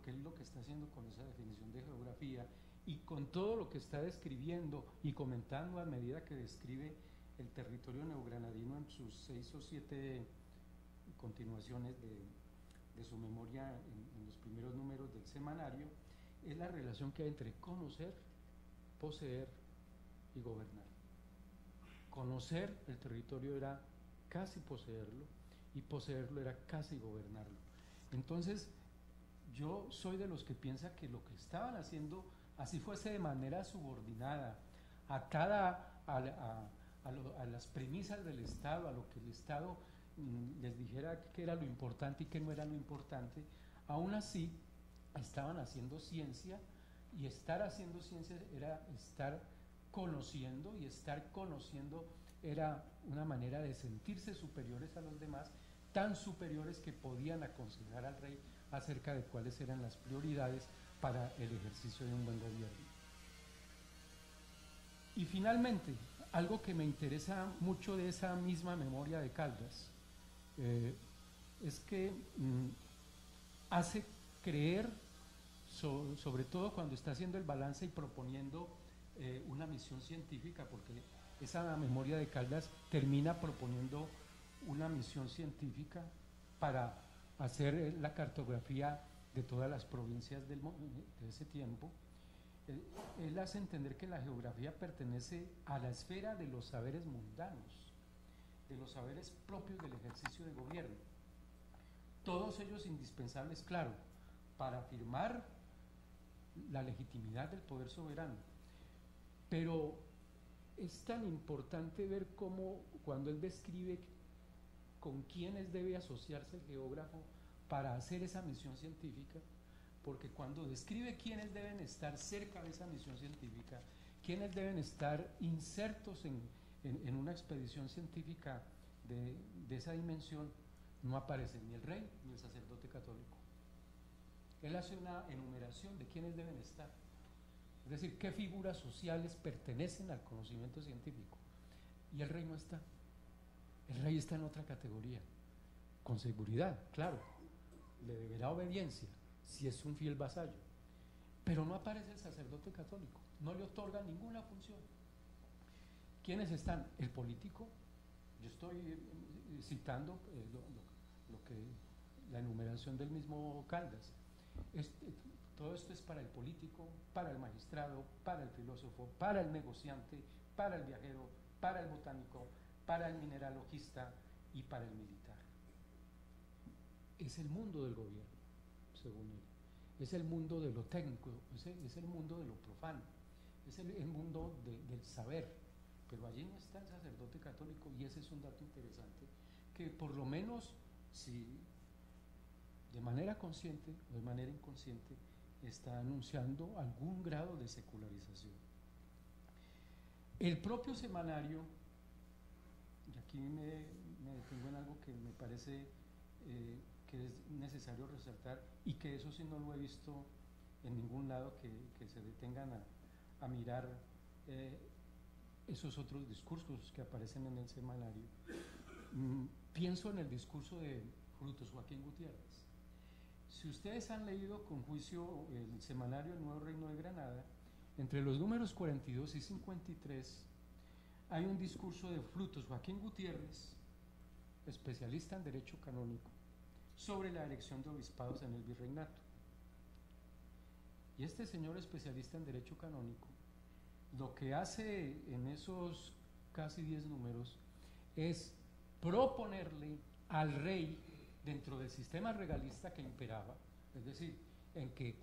porque él lo que está haciendo con esa definición de geografía y con todo lo que está describiendo y comentando a medida que describe el territorio neogranadino en sus 6 o 7 continuaciones de su memoria en los primeros números del semanario, es la relación que hay entre conocer, poseer y gobernar. Conocer el territorio era casi poseerlo y poseerlo era casi gobernarlo. Entonces, yo soy de los que piensa que lo que estaban haciendo, así fuese de manera subordinada, atada a las premisas del Estado, a lo que el Estado les dijera que era lo importante y que no era lo importante, aún así estaban haciendo ciencia, y estar haciendo ciencia era estar conociendo, y estar conociendo era una manera de sentirse superiores a los demás, tan superiores que podían aconsejar al rey acerca de cuáles eran las prioridades para el ejercicio de un buen gobierno. Y finalmente, algo que me interesa mucho de esa misma memoria de Caldas, es que hace creer, sobre todo cuando está haciendo el balance y proponiendo una misión científica, porque esa memoria de Caldas termina proponiendo una misión científica para hacer la cartografía de todas las provincias de ese tiempo. Él hace entender que la geografía pertenece a la esfera de los saberes mundanos, de los saberes propios del ejercicio de gobierno. Todos ellos indispensables, claro, para afirmar la legitimidad del poder soberano. Pero es tan importante ver cómo, cuando él describe con quiénes debe asociarse el geógrafo para hacer esa misión científica, porque cuando describe quiénes deben estar cerca de esa misión científica, quiénes deben estar insertos en una expedición científica de esa dimensión, no aparece ni el rey ni el sacerdote católico. Él hace una enumeración de quiénes deben estar, es decir, qué figuras sociales pertenecen al conocimiento científico, y el rey no está. El rey está en otra categoría, con seguridad, claro, le deberá obediencia si es un fiel vasallo, pero no aparece el sacerdote católico, no le otorga ninguna función. ¿Quiénes están? El político. Yo estoy citando la enumeración del mismo Caldas. Todo esto es para el político, para el magistrado, para el filósofo, para el negociante, para el viajero, para el botánico, para el mineralogista y para el militar. Es el mundo del gobierno, según él. Es el mundo de lo técnico, es el mundo de lo profano, es el mundo del saber. Pero allí no está el sacerdote católico, y ese es un dato interesante, que por lo menos, si de manera consciente o de manera inconsciente, está anunciando algún grado de secularización. El propio semanario, y aquí me detengo en algo que me parece que es necesario resaltar, y que eso sí no lo he visto en ningún lado, que se detengan a mirar esos otros discursos que aparecen en el semanario. Pienso en el discurso de Frutos Joaquín Gutiérrez. Si ustedes han leído con juicio el semanario El Nuevo Reino de Granada, entre los números 42 y 53 hay un discurso de Frutos Joaquín Gutiérrez, especialista en derecho canónico, sobre la elección de obispados en el virreinato. Y este señor especialista en derecho canónico, lo que hace en esos casi 10 números es proponerle al rey, dentro del sistema regalista que imperaba, es decir, en que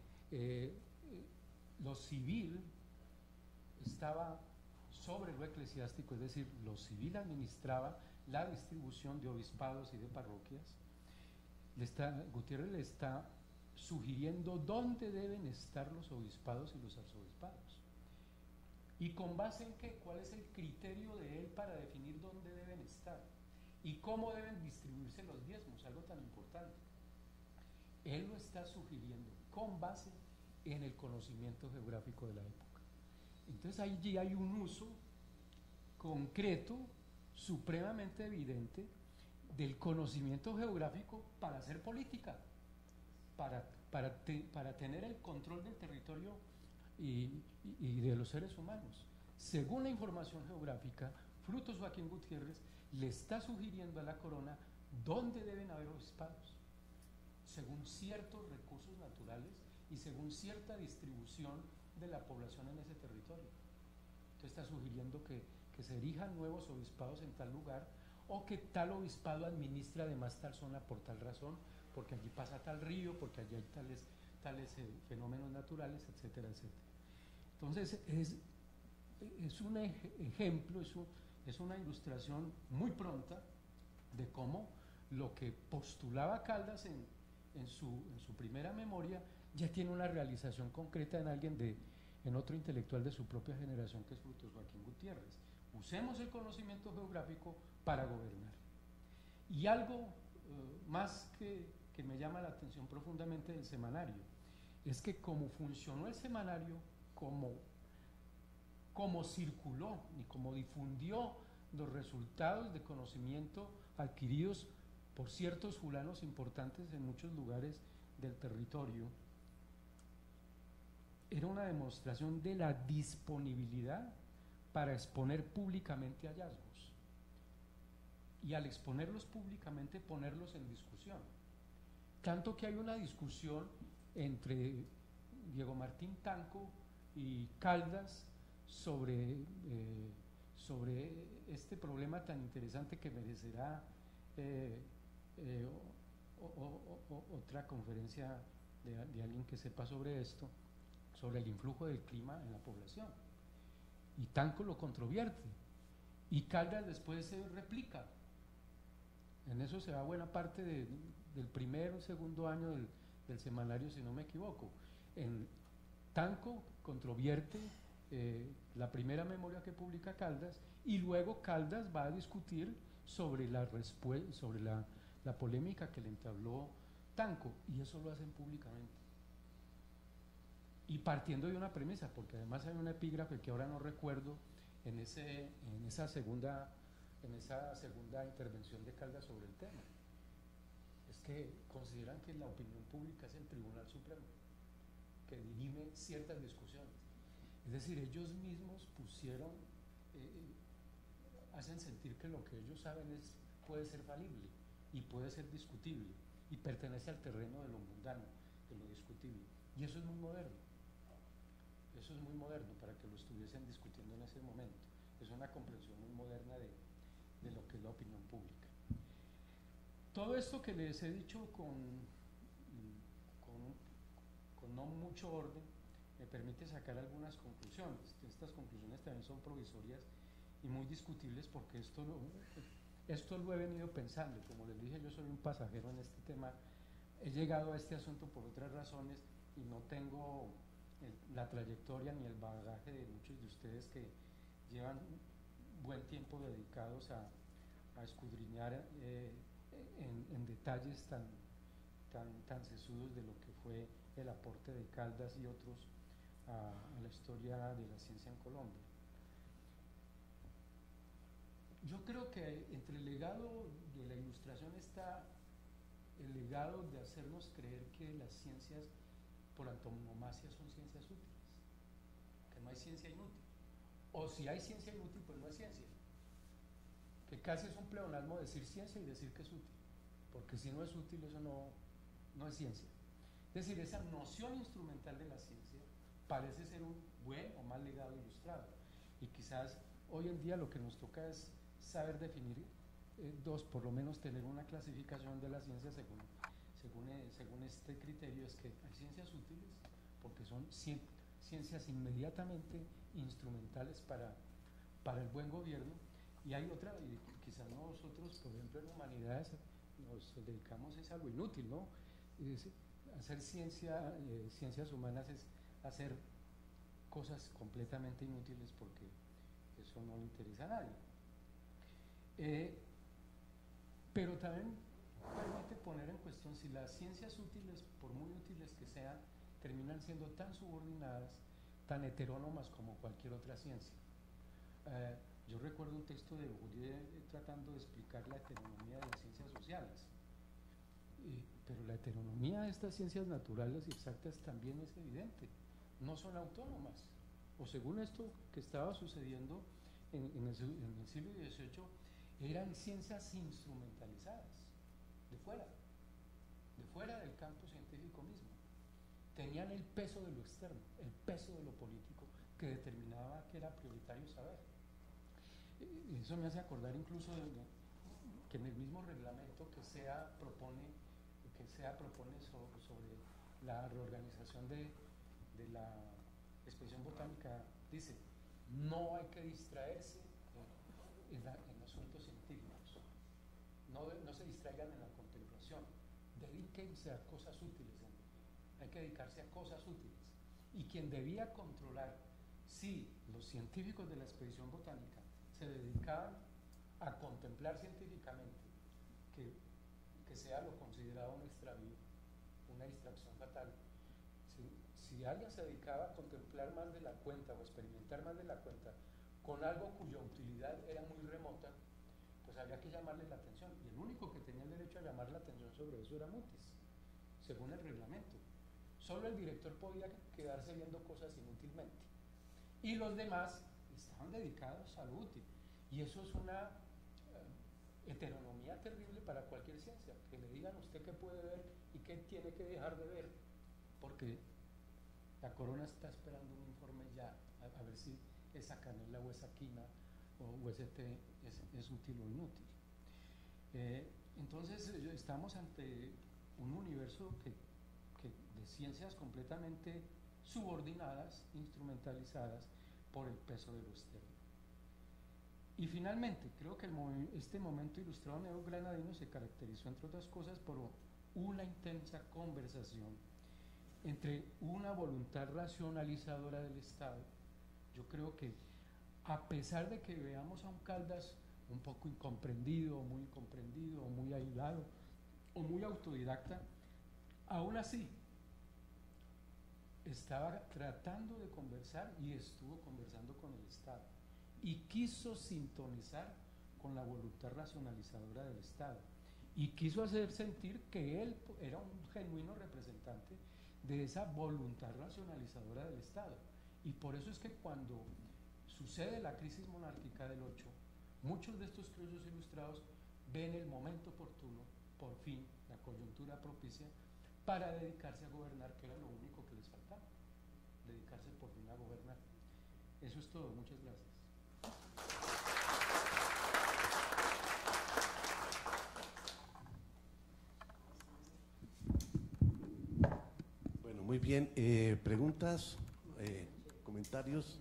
lo civil estaba sobre lo eclesiástico, es decir, lo civil administraba la distribución de obispados y de parroquias. Gutiérrez le está sugiriendo dónde deben estar los obispados y los arzobispados. ¿Y con base en qué? ¿Cuál es el criterio de él para definir dónde deben estar? ¿Y cómo deben distribuirse los diezmos? Algo tan importante. Él lo está sugiriendo con base en el conocimiento geográfico de la época. Entonces allí hay un uso concreto, supremamente evidente, del conocimiento geográfico para hacer política, para para tener el control del territorio y de los seres humanos. Según la información geográfica, Frutos Joaquín Gutiérrez le está sugiriendo a la corona dónde deben haber obispados, según ciertos recursos naturales y según cierta distribución de la población en ese territorio. Entonces está sugiriendo que se erijan nuevos obispados en tal lugar, o que tal obispado administra además tal zona por tal razón, porque allí pasa tal río, porque allí hay tales fenómenos naturales, etcétera, etcétera. Entonces es un ejemplo, es una ilustración muy pronta de cómo lo que postulaba Caldas en su primera memoria ya tiene una realización concreta en otro intelectual de su propia generación, que es Frutos Joaquín Gutiérrez. Usemos el conocimiento geográfico para gobernar. Y algo más que me llama la atención profundamente del semanario es que como funcionó el semanario, como circuló y como difundió los resultados de conocimiento adquiridos por ciertos fulanos importantes en muchos lugares del territorio, era una demostración de la disponibilidad para exponer públicamente hallazgos, y al exponerlos públicamente ponerlos en discusión. Tanto que hay una discusión entre Diego Martín Tanco y Caldas sobre este problema tan interesante que merecerá otra conferencia de alguien que sepa sobre esto, sobre el influjo del clima en la población. Y Tanco lo controvierte, y Caldas después se replica. En eso se va buena parte del primer o segundo año del semanario, si no me equivoco. Tanco controvierte la primera memoria que publica Caldas, y luego Caldas va a discutir sobre la polémica que le entabló Tanco, y eso lo hacen públicamente. Y partiendo de una premisa, porque además hay una epígrafe que ahora no recuerdo en esa segunda intervención de Caldas sobre el tema. Es que consideran que la opinión pública es el Tribunal Supremo, que dirime ciertas discusiones. Es decir, ellos mismos hacen sentir que lo que ellos saben puede ser falible y puede ser discutible, y pertenece al terreno de lo mundano, de lo discutible. Y eso es muy moderno. Eso es muy moderno para que lo estuviesen discutiendo en ese momento. Es una comprensión muy moderna de lo que es la opinión pública. Todo esto que les he dicho con no mucho orden me permite sacar algunas conclusiones. Estas conclusiones también son provisorias y muy discutibles, porque esto lo he venido pensando. Como les dije, yo soy un pasajero en este tema. He llegado a este asunto por otras razones y no tengo la trayectoria ni el bagaje de muchos de ustedes que llevan buen tiempo dedicados a escudriñar en detalles tan sesudos de lo que fue el aporte de Caldas y otros a la historia de la ciencia en Colombia. Yo creo que entre el legado de la Ilustración está el legado de hacernos creer que las ciencias por antonomasia son ciencias útiles, que no hay ciencia inútil, o si hay ciencia inútil, pues no es ciencia, que casi es un pleonasmo decir ciencia y decir que es útil, porque si no es útil, eso no es ciencia. Es decir, esa noción instrumental de la ciencia parece ser un buen o mal legado ilustrado, y quizás hoy en día lo que nos toca es saber definir por lo menos tener una clasificación de la ciencia según este criterio. Es que hay ciencias útiles porque son ciencias inmediatamente instrumentales para el buen gobierno, y hay otra, y quizás nosotros, por ejemplo, en humanidades nos dedicamos a algo inútil, ¿no? Hacer ciencias humanas es hacer cosas completamente inútiles, porque eso no le interesa a nadie. Pero también permite poner en cuestión si las ciencias útiles, por muy útiles que sean, terminan siendo tan subordinadas, tan heterónomas como cualquier otra ciencia. Yo recuerdo un texto de Bourdieu tratando de explicar la heteronomía de las ciencias sociales, pero la heteronomía de estas ciencias naturales y exactas también es evidente, no son autónomas, o según esto que estaba sucediendo en el siglo XVIII, eran ciencias instrumentalizadas, de fuera del campo científico mismo. Tenían el peso de lo externo, el peso de lo político, que determinaba que era prioritario saber. Eso me hace acordar incluso que en el mismo reglamento que SEA propone sobre la reorganización de la expedición botánica, dice, no hay que distraerse en asuntos científicos, no se distraigan en la contemplación, dedíquense a cosas útiles, hay que dedicarse a cosas útiles. Y quien debía controlar si los científicos de la expedición botánica se dedicaban a contemplar científicamente que sea lo considerado un extravío, una distracción fatal. Si alguien se dedicaba a contemplar más de la cuenta o experimentar más de la cuenta con algo cuya utilidad era muy remota, pues había que llamarle la atención, y el único que tenía el derecho a llamar la atención sobre eso era Mutis, según el reglamento. Solo el director podía quedarse viendo cosas inútilmente, y los demás estaban dedicados a lo útil, y eso es una heteronomía terrible para cualquier ciencia, que le digan a usted qué puede ver y qué tiene que dejar de ver, porque la corona está esperando un informe ya, a ver si esa canela o esa quina o ese té es útil o inútil. Entonces estamos ante un universo de ciencias completamente subordinadas, instrumentalizadas por el peso de lo externo. Y finalmente, creo que este momento ilustrado neogranadino se caracterizó, entre otras cosas, por una intensa conversación entre una voluntad racionalizadora del Estado. Yo creo que, a pesar de que veamos a un Caldas un poco incomprendido, o muy aislado, o muy autodidacta, aún así estaba tratando de conversar y estuvo conversando con el Estado y quiso sintonizar con la voluntad racionalizadora del Estado y quiso hacer sentir que él era un genuino representante de esa voluntad racionalizadora del Estado. Y por eso es que cuando sucede la crisis monárquica del 8, muchos de estos criollos ilustrados ven el momento oportuno, por fin, la coyuntura propicia, para dedicarse a gobernar, que era lo único que les faltaba, dedicarse por fin a gobernar. Eso es todo, muchas gracias. Bueno, muy bien. ¿Preguntas? ¿Comentarios?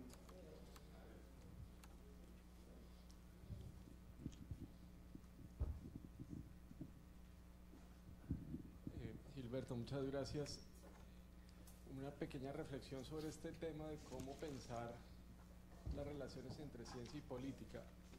Gilberto, muchas gracias. Una pequeña reflexión sobre este tema de cómo pensar las relaciones entre ciencia y política.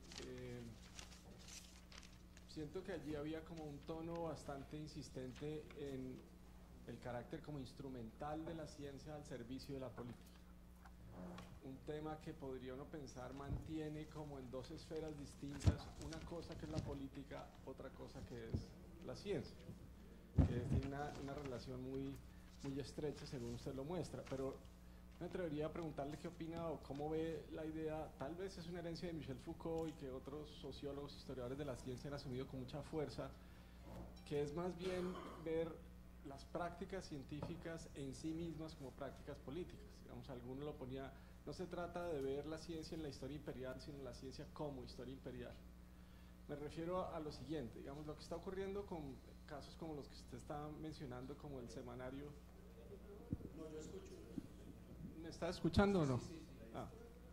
Siento que allí había como un tono bastante insistente en el carácter como instrumental de la ciencia al servicio de la política. Un tema que podría uno pensar mantiene como en dos esferas distintas, una cosa que es la política, otra cosa que es la ciencia, que tiene una relación muy estrecha según usted lo muestra, pero me atrevería a preguntarle qué opina o cómo ve la idea. Tal vez es una herencia de Michel Foucault y que otros sociólogos, historiadores de la ciencia han asumido con mucha fuerza, que es más bien ver las prácticas científicas en sí mismas como prácticas políticas. Digamos, alguno lo ponía, no se trata de ver la ciencia en la historia imperial, sino la ciencia como historia imperial. Me refiero a lo siguiente, digamos, lo que está ocurriendo con casos como los que usted está mencionando, como el semanario. No, yo escucho. ¿Me está escuchando o no? Sí. Ah.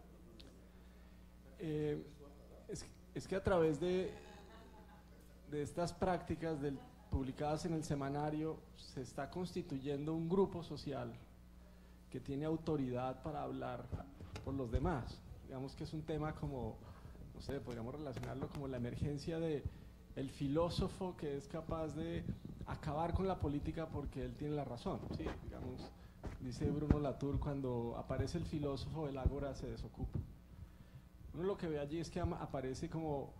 Es que a través de estas prácticas publicadas en el semanario se está constituyendo un grupo social que tiene autoridad para hablar por los demás. Digamos que es un tema como, no sé, podríamos relacionarlo como la emergencia de el filósofo que es capaz de acabar con la política porque él tiene la razón, ¿sí? Digamos, dice Bruno Latour, cuando aparece el filósofo, el ágora se desocupa. Uno lo que ve allí es que aparece como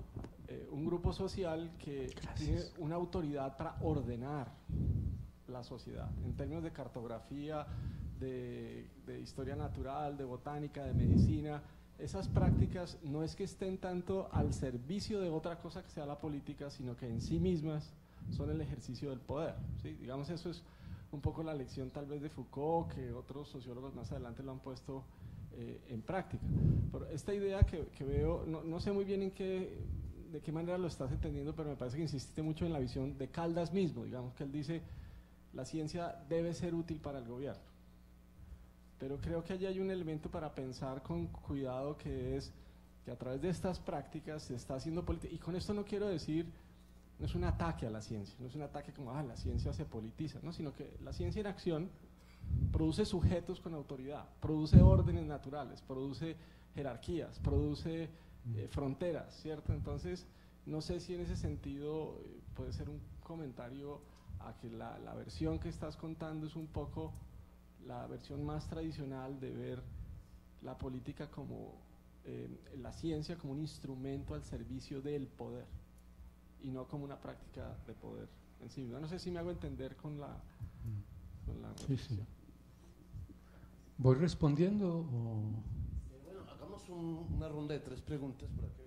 un grupo social que tiene una autoridad para ordenar la sociedad en términos de cartografía, de historia natural, de botánica, de medicina. Esas prácticas no es que estén tanto al servicio de otra cosa que sea la política, sino que en sí mismas son el ejercicio del poder, ¿sí? Digamos, eso es un poco la lección tal vez de Foucault, que otros sociólogos más adelante lo han puesto en práctica. Pero esta idea que veo, no sé muy bien de qué manera lo estás entendiendo, pero me parece que insististe mucho en la visión de Caldas mismo. Digamos que él dice, la ciencia debe ser útil para el gobierno. Pero creo que allí hay un elemento para pensar con cuidado, que es que a través de estas prácticas se está haciendo política. Y con esto no quiero decir, no es un ataque a la ciencia, no es un ataque como, la ciencia se politiza, ¿no? Sino que la ciencia en acción produce sujetos con autoridad, produce órdenes naturales, produce jerarquías, produce fronteras, ¿cierto? Entonces, no sé si en ese sentido puede ser un comentario a que la versión que estás contando es un poco la versión más tradicional de ver la política como, la ciencia como un instrumento al servicio del poder y no como una práctica de poder en sí misma. No sé si me hago entender con la reflexión. Sí. ¿Voy respondiendo o...? Bueno, hagamos una ronda de 3 preguntas por aquí.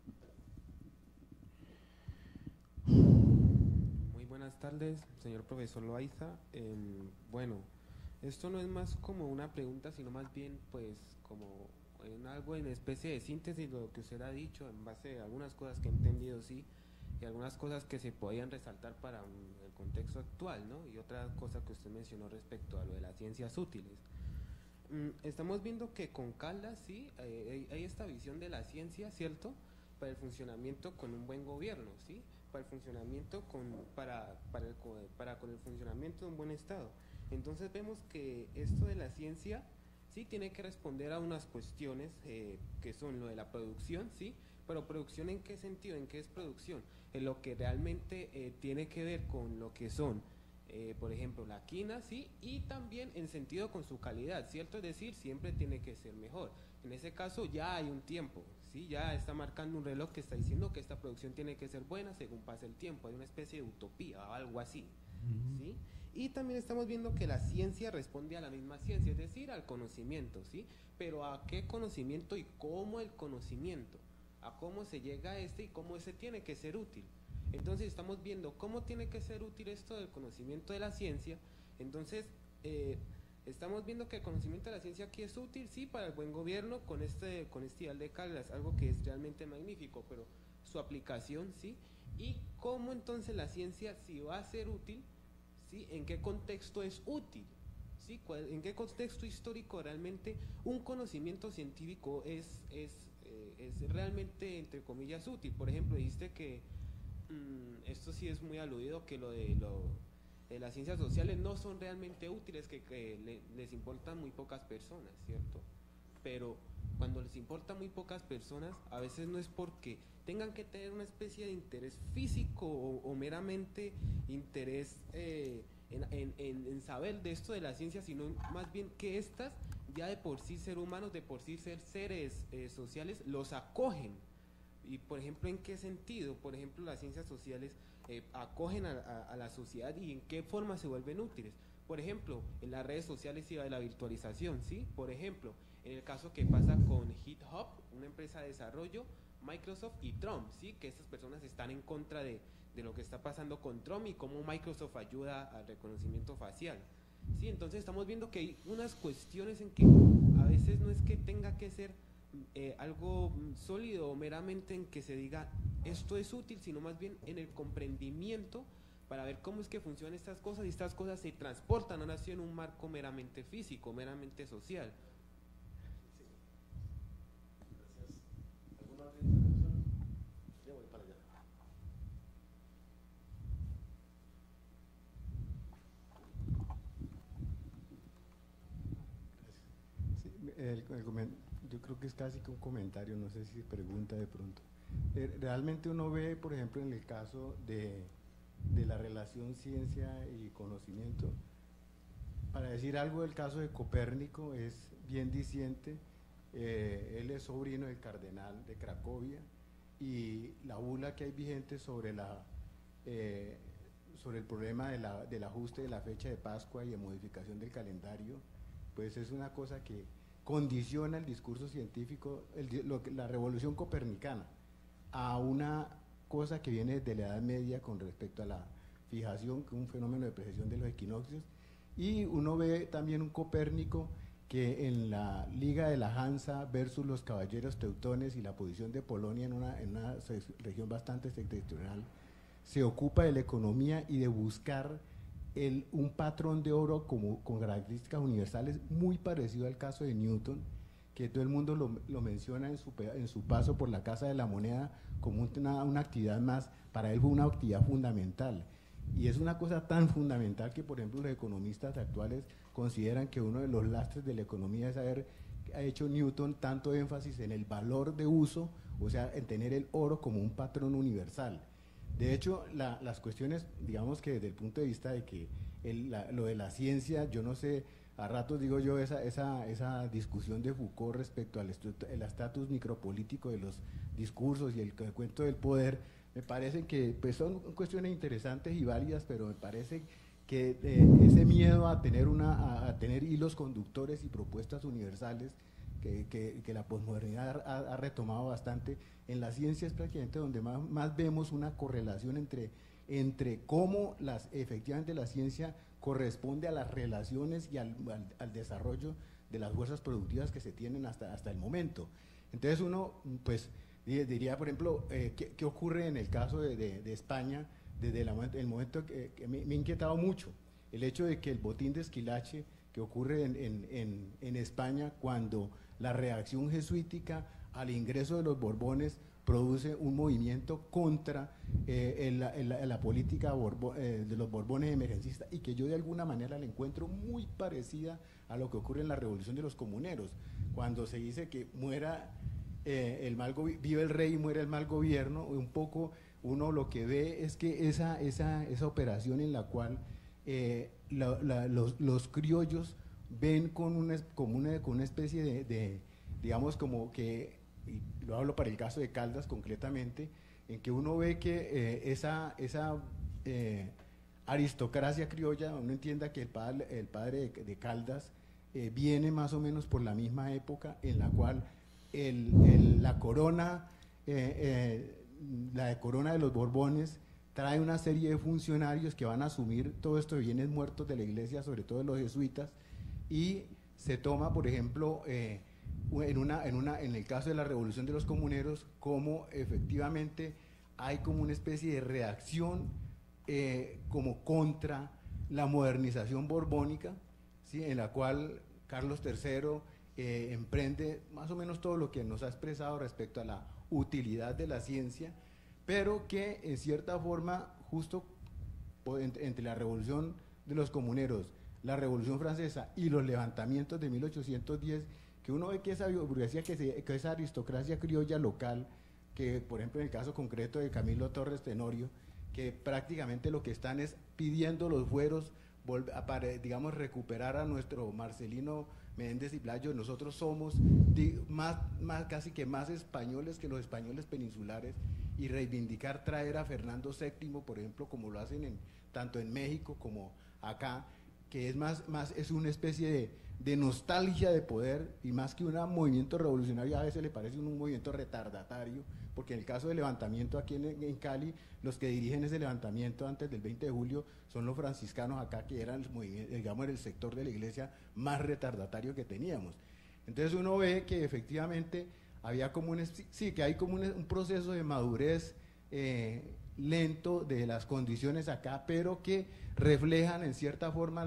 Muy buenas tardes, señor profesor Loaiza. Bueno, esto no es más como una pregunta, sino más bien pues como algo en especie de síntesis de lo que usted ha dicho en base a algunas cosas que he entendido, sí, y algunas cosas que se podían resaltar para el contexto actual, ¿no? Y otra cosa que usted mencionó respecto a lo de las ciencias útiles. Estamos viendo que con Caldas, sí, hay esta visión de la ciencia, ¿cierto?, para el funcionamiento con un buen gobierno, ¿sí?, para el funcionamiento con el funcionamiento de un buen Estado. Entonces vemos que esto de la ciencia sí tiene que responder a unas cuestiones que son lo de la producción, sí, pero producción ¿en qué sentido? ¿En qué es producción? En lo que realmente tiene que ver con lo que son, por ejemplo, la quina, sí, y también en sentido con su calidad, ¿cierto? Es decir, siempre tiene que ser mejor. En ese caso ya hay un tiempo, ¿sí? Ya está marcando un reloj que está diciendo que esta producción tiene que ser buena según pasa el tiempo. Hay una especie de utopía o algo así, ¿sí? Y también estamos viendo que la ciencia responde a la misma ciencia, es decir, al conocimiento, ¿sí? Pero ¿a qué conocimiento y cómo el conocimiento? ¿A cómo se llega a y cómo ese tiene que ser útil? Entonces estamos viendo cómo tiene que ser útil esto del conocimiento de la ciencia. Entonces estamos viendo que el conocimiento de la ciencia aquí es útil, sí, para el buen gobierno con este ideal de Caldas, algo que es realmente magnífico, pero su aplicación, sí, y cómo entonces la ciencia sí va a ser útil, sí, en qué contexto es útil, sí, en qué contexto histórico realmente un conocimiento científico es realmente, entre comillas, útil. Por ejemplo, dijiste que esto sí es muy aludido, que lo de las ciencias sociales no son realmente útiles, que les importan muy pocas personas, ¿cierto? Pero cuando les importan muy pocas personas, a veces no es porque tengan que tener una especie de interés físico o meramente interés en saber de esto de la ciencia, sino más bien que estas ya de por sí ser humanos, de por sí ser seres sociales, los acogen. Y por ejemplo, ¿en qué sentido? Por ejemplo, las ciencias sociales acogen a la sociedad y en qué forma se vuelven útiles. Por ejemplo, en las redes sociales y la virtualización, ¿sí? Por ejemplo, en el caso que pasa con GitHub, una empresa de desarrollo, Microsoft y Trump, ¿sí? Que estas personas están en contra de lo que está pasando con Trump y cómo Microsoft ayuda al reconocimiento facial, ¿sí? Entonces estamos viendo que hay unas cuestiones en que a veces no es que tenga que ser algo sólido o meramente en que se diga esto es útil, sino más bien en el comprendimiento para ver cómo es que funcionan estas cosas, y estas cosas se transportan ahora sí en un marco meramente físico, meramente social. Gracias. ¿Alguna otra intervención? Ya voy para allá. Sí, yo creo que es casi que un comentario, no sé si pregunta de pronto. Realmente uno ve, por ejemplo, en el caso de la relación ciencia y conocimiento, para decir algo del caso de Copérnico, es bien diciente. Él es sobrino del cardenal de Cracovia y la bula que hay vigente sobre sobre el problema del ajuste de la fecha de Pascua y de modificación del calendario, pues es una cosa que condiciona el discurso científico, la revolución copernicana, a una cosa que viene desde la Edad Media con respecto a la fijación, que es un fenómeno de precesión de los equinoccios, y uno ve también un Copérnico que en la Liga de la Hansa versus los caballeros teutones y la posición de Polonia en una región bastante septentrional, se ocupa de la economía y de buscar un patrón de oro con características universales muy parecido al caso de Newton, que todo el mundo lo menciona en su paso por la Casa de la Moneda como una actividad más, para él fue una actividad fundamental. Y es una cosa tan fundamental que, por ejemplo, los economistas actuales consideran que uno de los lastres de la economía es haber hecho Newton tanto énfasis en el valor de uso, o sea, en tener el oro como un patrón universal. De hecho, las cuestiones, digamos que desde el punto de vista de que lo de la ciencia, yo no sé, a ratos digo yo, esa discusión de Foucault respecto al estatus micropolítico de los discursos y el cuento del poder, me parece que pues son cuestiones interesantes y válidas, pero me parece que ese miedo a tener hilos conductores y propuestas universales que la posmodernidad ha retomado bastante, en la ciencia es prácticamente donde más vemos una correlación entre cómo efectivamente la ciencia corresponde a las relaciones y al desarrollo de las fuerzas productivas que se tienen hasta el momento. Entonces uno, pues, diría, por ejemplo, ¿qué ocurre en el caso de España desde el momento que me ha inquietado mucho? El hecho de que el botín de Esquilache que ocurre en España cuando la reacción jesuítica al ingreso de los Borbones produce un movimiento contra la política de los Borbones emergencistas, y que yo de alguna manera la encuentro muy parecida a lo que ocurre en la Revolución de los Comuneros, cuando se dice que vive el rey y muere el mal gobierno. Un poco uno lo que ve es que esa operación en la cual los criollos ven con una especie de digamos, como que, y lo hablo para el caso de Caldas concretamente, en que uno ve que esa aristocracia criolla, uno entienda que el padre de Caldas viene más o menos por la misma época en la cual la corona de los Borbones trae una serie de funcionarios que van a asumir todo esto de bienes muertos de la iglesia, sobre todo de los jesuitas, y se toma, por ejemplo, en el caso de la Revolución de los Comuneros, como efectivamente hay como una especie de reacción como contra la modernización borbónica, ¿sí?, en la cual Carlos III emprende más o menos todo lo que nos ha expresado respecto a la utilidad de la ciencia, pero que en cierta forma, justo entre la Revolución de los Comuneros, la Revolución Francesa y los levantamientos de 1810, que uno ve que esa burguesía, que esa aristocracia criolla local, que por ejemplo en el caso concreto de Camilo Torres Tenorio, que prácticamente lo que están es pidiendo los fueros para, digamos, recuperar a nuestro Marcelino Menéndez y Pelayo. Nosotros somos casi que más españoles que los españoles peninsulares, y reivindicar traer a Fernando VII, por ejemplo, como lo hacen tanto en México como acá, que es una especie de nostalgia de poder, y más que un movimiento revolucionario a veces le parece un movimiento retardatario, porque en el caso del levantamiento aquí en Cali, los que dirigen ese levantamiento antes del 20 de julio son los franciscanos acá, que eran el sector de la iglesia más retardatario que teníamos. Entonces uno ve que efectivamente había como hay como un proceso de madurez lento de las condiciones acá, pero que reflejan en cierta forma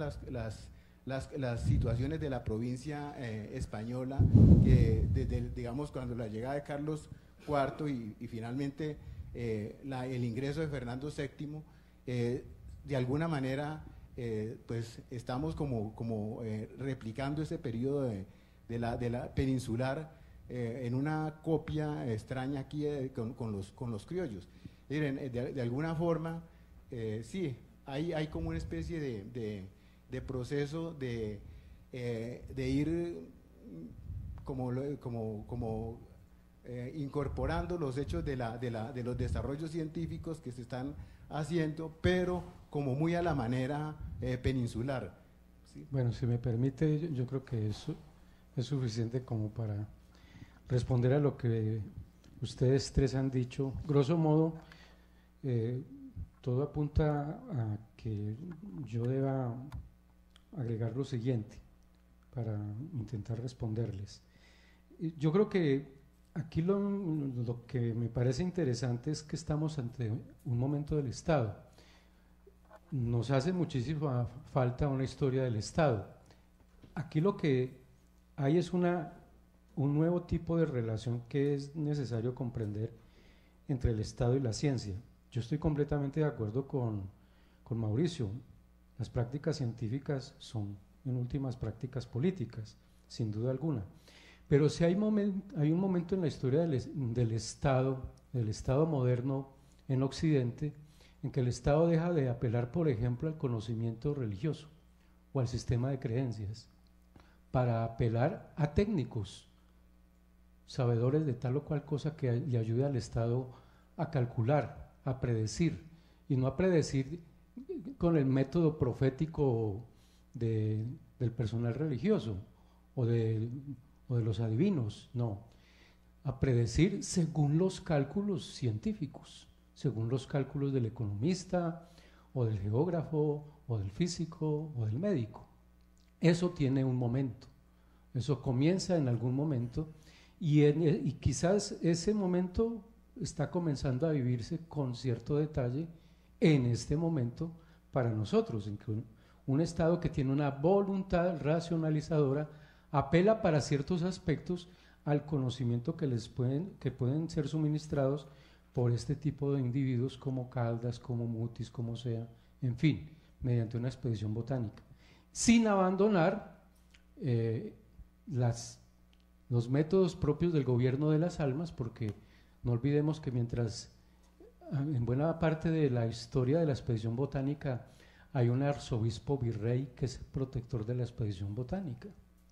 las situaciones de la provincia española, que desde, digamos, cuando la llegada de Carlos IV y finalmente el ingreso de Fernando VII, de alguna manera pues estamos como replicando ese periodo de la peninsular en una copia extraña aquí con los criollos. Miren, de alguna forma sí, hay como una especie de proceso de ir como incorporando los hechos de los desarrollos científicos que se están haciendo, pero como muy a la manera peninsular. ¿Sí? Bueno, si me permite, yo creo que eso es suficiente como para responder a lo que ustedes tres han dicho. Grosso modo, todo apunta a que yo deba agregar lo siguiente para intentar responderles. Yo creo que aquí lo que me parece interesante es que estamos ante un momento del Estado. Nos hace muchísima falta una historia del Estado. Aquí lo que hay es un nuevo tipo de relación que es necesario comprender entre el Estado y la ciencia. Yo estoy completamente de acuerdo con Mauricio. Las prácticas científicas son, en últimas, prácticas políticas, sin duda alguna. Pero si hay un momento en la historia del Estado moderno en Occidente, en que el Estado deja de apelar, por ejemplo, al conocimiento religioso o al sistema de creencias, para apelar a técnicos, sabedores de tal o cual cosa que le ayude al Estado a calcular, a predecir, y no a predecir con el método profético del personal religioso o de los adivinos, no, a predecir según los cálculos científicos, según los cálculos del economista o del geógrafo o del físico o del médico. Eso tiene un momento, eso comienza en algún momento y quizás ese momento está comenzando a vivirse con cierto detalle en este momento para nosotros, en que un Estado que tiene una voluntad racionalizadora apela para ciertos aspectos al conocimiento que pueden ser suministrados por este tipo de individuos como Caldas, como Mutis, como sea, en fin, mediante una expedición botánica, sin abandonar los métodos propios del gobierno de las almas, porque no olvidemos que mientras en buena parte de la historia de la expedición botánica hay un arzobispo virrey que es protector de la expedición botánica,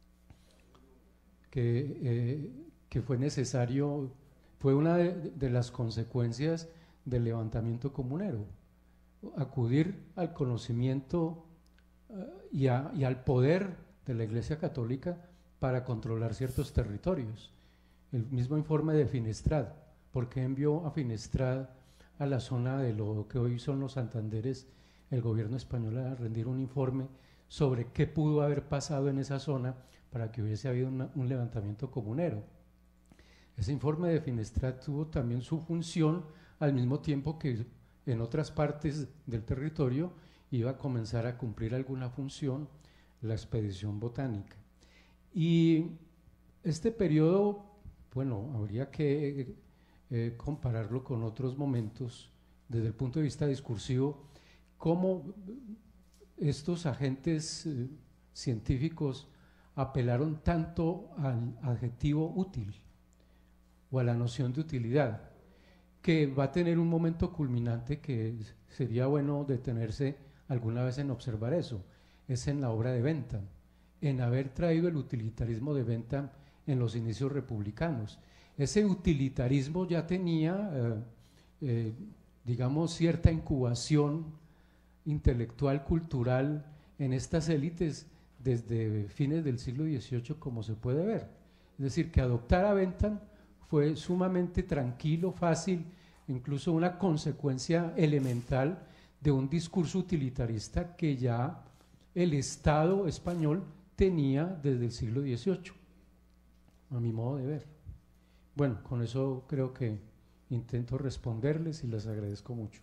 que fue necesario, fue una de las consecuencias del levantamiento comunero, acudir al conocimiento y al poder de la Iglesia Católica para controlar ciertos territorios. El mismo informe de Finestrat, ¿por qué envió a Finestrat a la zona de lo que hoy son los Santanderes el gobierno español a rendir un informe sobre qué pudo haber pasado en esa zona para que hubiese habido un levantamiento comunero? Ese informe de Finestrat tuvo también su función al mismo tiempo que en otras partes del territorio iba a comenzar a cumplir alguna función la expedición botánica. Y este periodo, bueno, habría que compararlo con otros momentos desde el punto de vista discursivo, cómo estos agentes científicos apelaron tanto al adjetivo útil o a la noción de utilidad, que va a tener un momento culminante que sería bueno detenerse alguna vez en observar eso, es en la obra de Bentham, en haber traído el utilitarismo de Bentham en los inicios republicanos. Ese utilitarismo ya tenía, digamos, cierta incubación intelectual, cultural en estas élites desde fines del siglo XVIII, como se puede ver. Es decir, que adoptar a Bentham fue sumamente tranquilo, fácil, incluso una consecuencia elemental de un discurso utilitarista que ya el Estado español tenía desde el siglo XVIII, a mi modo de ver. Bueno, con eso creo que intento responderles y les agradezco mucho.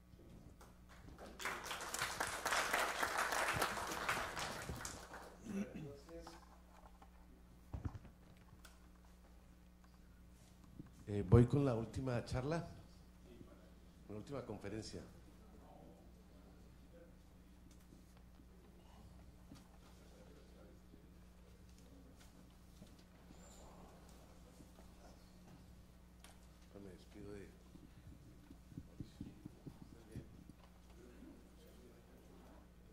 Voy con la última charla, la última conferencia. Me despido de...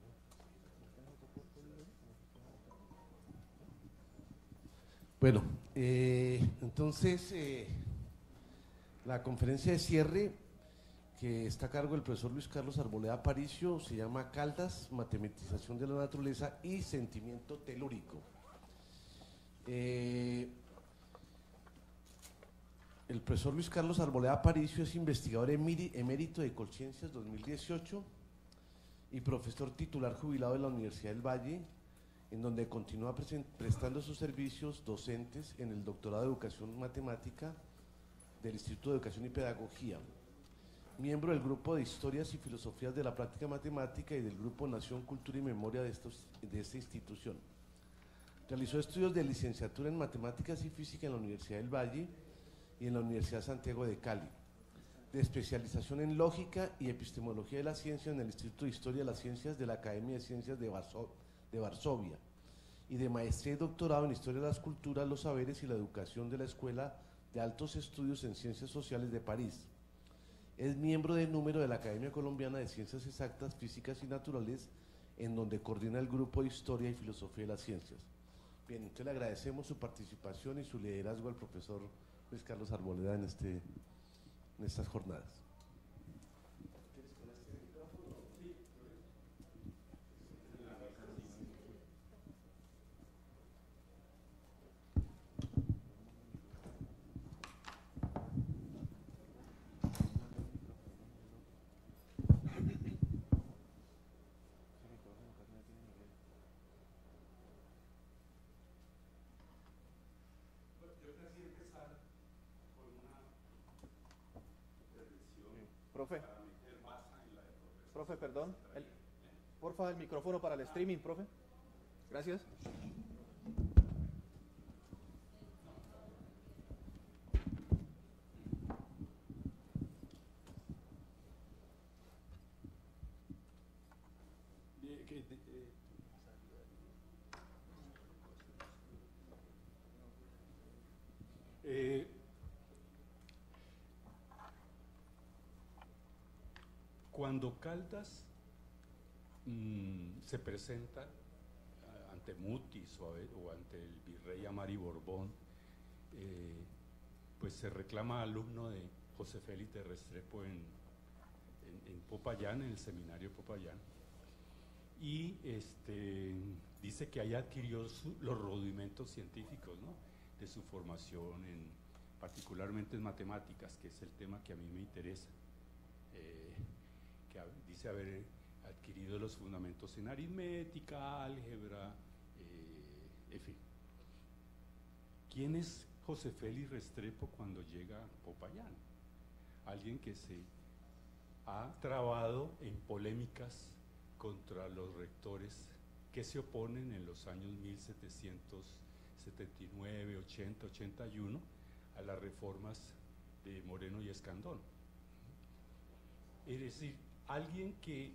Bueno, Entonces, la conferencia de cierre, que está a cargo del profesor Luis Carlos Arboleda Aparicio, se llama Caldas, Matematización de la Naturaleza y Sentimiento Telúrico. El profesor Luis Carlos Arboleda Aparicio es investigador emérito de Colciencias 2018 y profesor titular jubilado de la Universidad del Valle, en donde continúa prestando sus servicios docentes en el doctorado de Educación Matemática del Instituto de Educación y Pedagogía, miembro del Grupo de Historias y Filosofías de la Práctica Matemática y del Grupo Nación, Cultura y Memoria de esta institución. Realizó estudios de licenciatura en Matemáticas y Física en la Universidad del Valle y en la Universidad Santiago de Cali, de especialización en Lógica y Epistemología de la Ciencia en el Instituto de Historia de las Ciencias de la Academia de Ciencias de Varsovia, y de maestría y doctorado en Historia de las Culturas, los Saberes y la Educación de la Escuela de Altos Estudios en Ciencias Sociales de París. Es miembro de número de la Academia Colombiana de Ciencias Exactas, Físicas y Naturales, en donde coordina el Grupo de Historia y Filosofía de las Ciencias. Bien, entonces le agradecemos su participación y su liderazgo al profesor Luis Carlos Arboleda en estas jornadas. Profe, perdón. Porfa, el micrófono para el streaming, profe. Gracias. Cuando Caldas se presenta ante Mutis o ante el virrey Amari Borbón, pues se reclama alumno de José Félix de Restrepo en Popayán, en el seminario Popayán, y dice que ahí adquirió los rudimentos científicos, ¿no?, de su formación, particularmente en matemáticas, que es el tema que a mí me interesa. Que dice haber adquirido los fundamentos en aritmética, álgebra, en fin. ¿Quién es José Félix Restrepo cuando llega a Popayán? Alguien que se ha trabado en polémicas contra los rectores que se oponen en los años 1779, 80, 81 a las reformas de Moreno y Escandón. Es decir, alguien que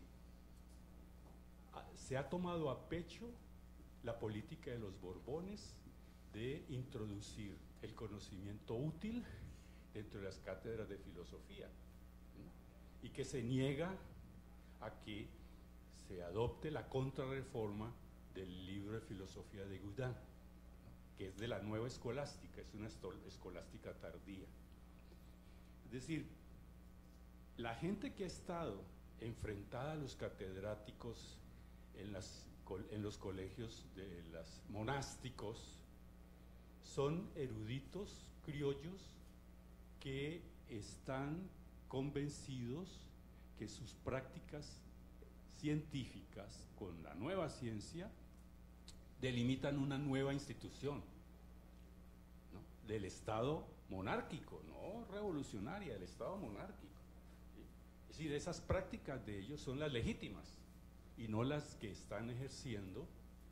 se ha tomado a pecho la política de los Borbones de introducir el conocimiento útil dentro de las cátedras de filosofía, ¿no?, y que se niega a que se adopte la contrarreforma del libro de filosofía de Godin, ¿no?, que es de la nueva escolástica, es una escolástica tardía. Es decir, la gente que ha estado enfrentada a los catedráticos en los colegios de los monásticos son eruditos criollos que están convencidos que sus prácticas científicas con la nueva ciencia delimitan una nueva institución, ¿no?, del Estado monárquico, no revolucionaria, del Estado monárquico. Es decir, esas prácticas de ellos son las legítimas y no las que están ejerciendo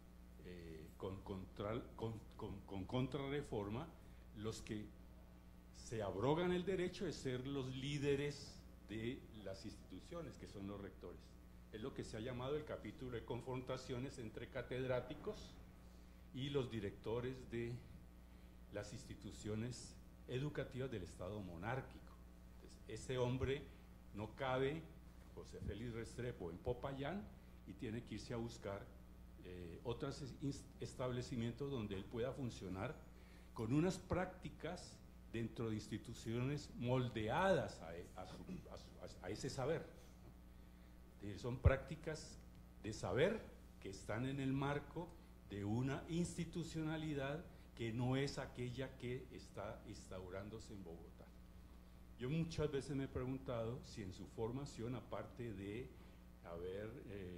con contrarreforma los que se abrogan el derecho de ser los líderes de las instituciones, que son los rectores. Es lo que se ha llamado el capítulo de confrontaciones entre catedráticos y los directores de las instituciones educativas del Estado monárquico. Entonces, ese hombre no cabe, José Félix Restrepo, en Popayán, y tiene que irse a buscar otros establecimientos donde él pueda funcionar con unas prácticas dentro de instituciones moldeadas a ese saber. Son prácticas de saber que están en el marco de una institucionalidad que no es aquella que está instaurándose en Bogotá. Yo muchas veces me he preguntado si en su formación, aparte de haber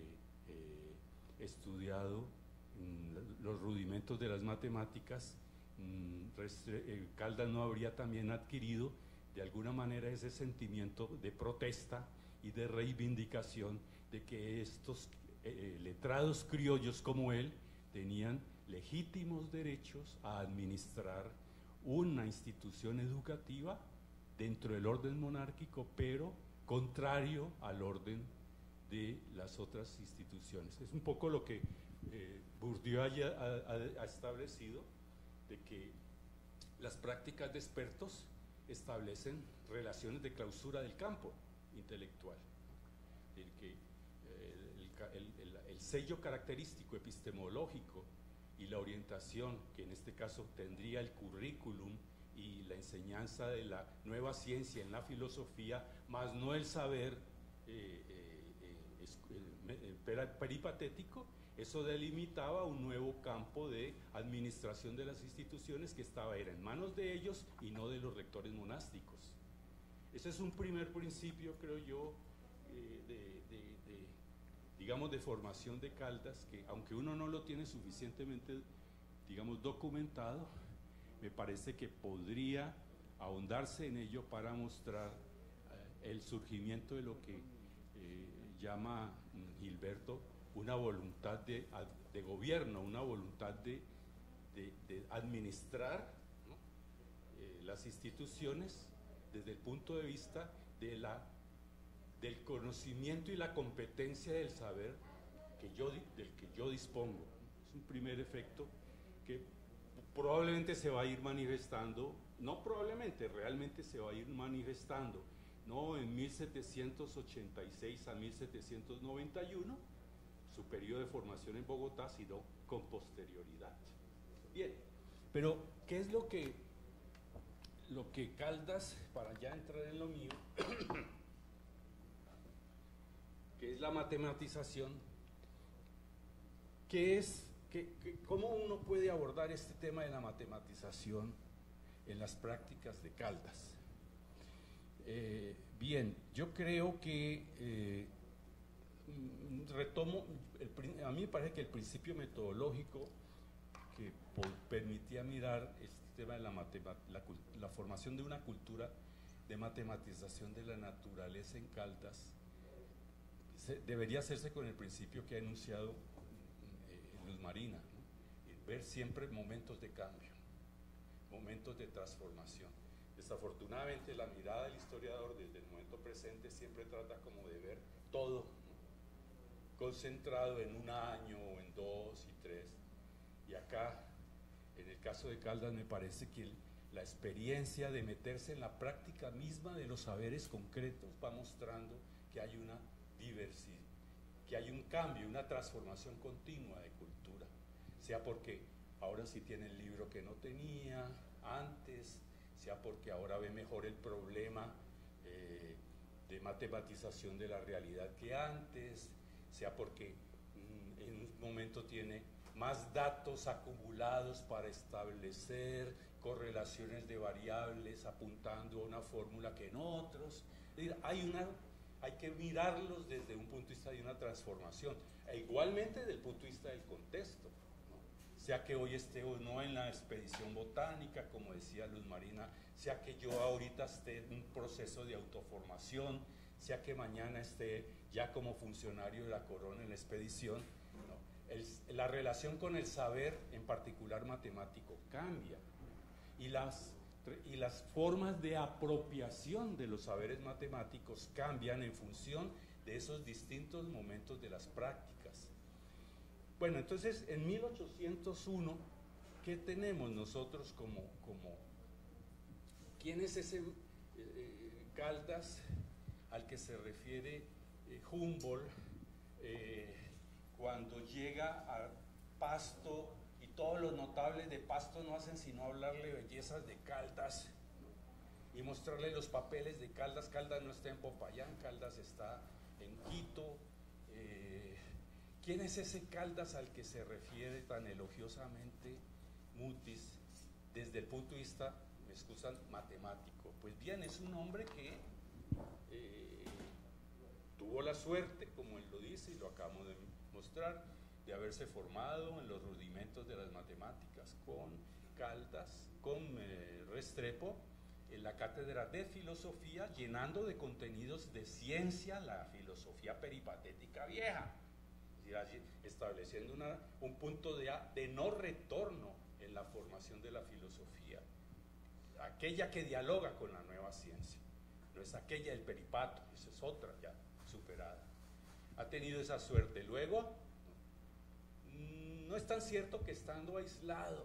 estudiado los rudimentos de las matemáticas, Caldas no habría también adquirido de alguna manera ese sentimiento de protesta y de reivindicación de que estos letrados criollos como él tenían legítimos derechos a administrar una institución educativa dentro del orden monárquico, pero contrario al orden de las otras instituciones. Es un poco lo que Bourdieu ha establecido, de que las prácticas de expertos establecen relaciones de clausura del campo intelectual, de que el sello característico epistemológico y la orientación, que en este caso tendría el currículum y la enseñanza de la nueva ciencia en la filosofía, más no el saber peripatético, eso delimitaba un nuevo campo de administración de las instituciones que era en manos de ellos y no de los rectores monásticos. Ese es un primer principio, creo yo, digamos, de formación de Caldas, que aunque uno no lo tiene suficientemente, digamos, documentado, me parece que podría ahondarse en ello para mostrar el surgimiento de lo que llama Gilberto una voluntad de gobierno, una voluntad de administrar, ¿no?, las instituciones desde el punto de vista del conocimiento y la competencia del saber del que yo dispongo. Es un primer efecto que probablemente se va a ir manifestando, no probablemente, realmente se va a ir manifestando, no en 1786 a 1791, su periodo de formación en Bogotá, sino con posterioridad. Bien, pero ¿qué es lo que Caldas, para ya entrar en lo mío, que es la matematización? ¿Cómo uno puede abordar este tema de la matematización en las prácticas de Caldas? Bien, yo creo que retomo, a mí me parece que el principio metodológico que permitía mirar este tema de la formación de una cultura de matematización de la naturaleza en Caldas debería hacerse con el principio que ha enunciado Luz Marina, ¿no? Ver siempre momentos de cambio, momentos de transformación. Desafortunadamente la mirada del historiador desde el momento presente siempre trata como de ver todo, ¿no?, concentrado en un año o en 2 y 3, y acá en el caso de Caldas me parece que la experiencia de meterse en la práctica misma de los saberes concretos va mostrando que hay una diversidad, que hay un cambio, una transformación continua de cultura, sea porque ahora sí tiene el libro que no tenía antes, sea porque ahora ve mejor el problema de matematización de la realidad que antes, sea porque en un momento tiene más datos acumulados para establecer correlaciones de variables apuntando a una fórmula que en otros. Es decir, hay que mirarlos desde un punto de vista de una transformación, e igualmente desde el punto de vista del contexto, ¿no? Sea que hoy esté o no en la expedición botánica, como decía Luz Marina, sea que yo ahorita esté en un proceso de autoformación, sea que mañana esté ya como funcionario de la corona en la expedición, ¿no? La relación con el saber, en particular matemático, cambia, y las formas de apropiación de los saberes matemáticos cambian en función de esos distintos momentos de las prácticas. Bueno, entonces en 1801, ¿qué tenemos nosotros como quién es ese Caldas al que se refiere Humboldt cuando llega a Pasto y todos los notables de Pasto no hacen sino hablarle bellezas de Caldas, ¿no? Y mostrarle los papeles de Caldas. Caldas no está en Popayán, Caldas está en Quito. ¿Quién es ese Caldas al que se refiere tan elogiosamente Mutis desde el punto de vista, me excusan, matemático? Pues bien, es un hombre que tuvo la suerte, como él lo dice y lo acabamos de mostrar, de haberse formado en los rudimentos de las matemáticas con Caldas, con Restrepo, en la cátedra de filosofía, llenando de contenidos de ciencia la filosofía peripatética vieja, es decir, estableciendo un punto de no retorno en la formación de la filosofía, aquella que dialoga con la nueva ciencia, no es aquella del peripato, esa es otra ya superada. Ha tenido esa suerte. Luego, no es tan cierto que estando aislado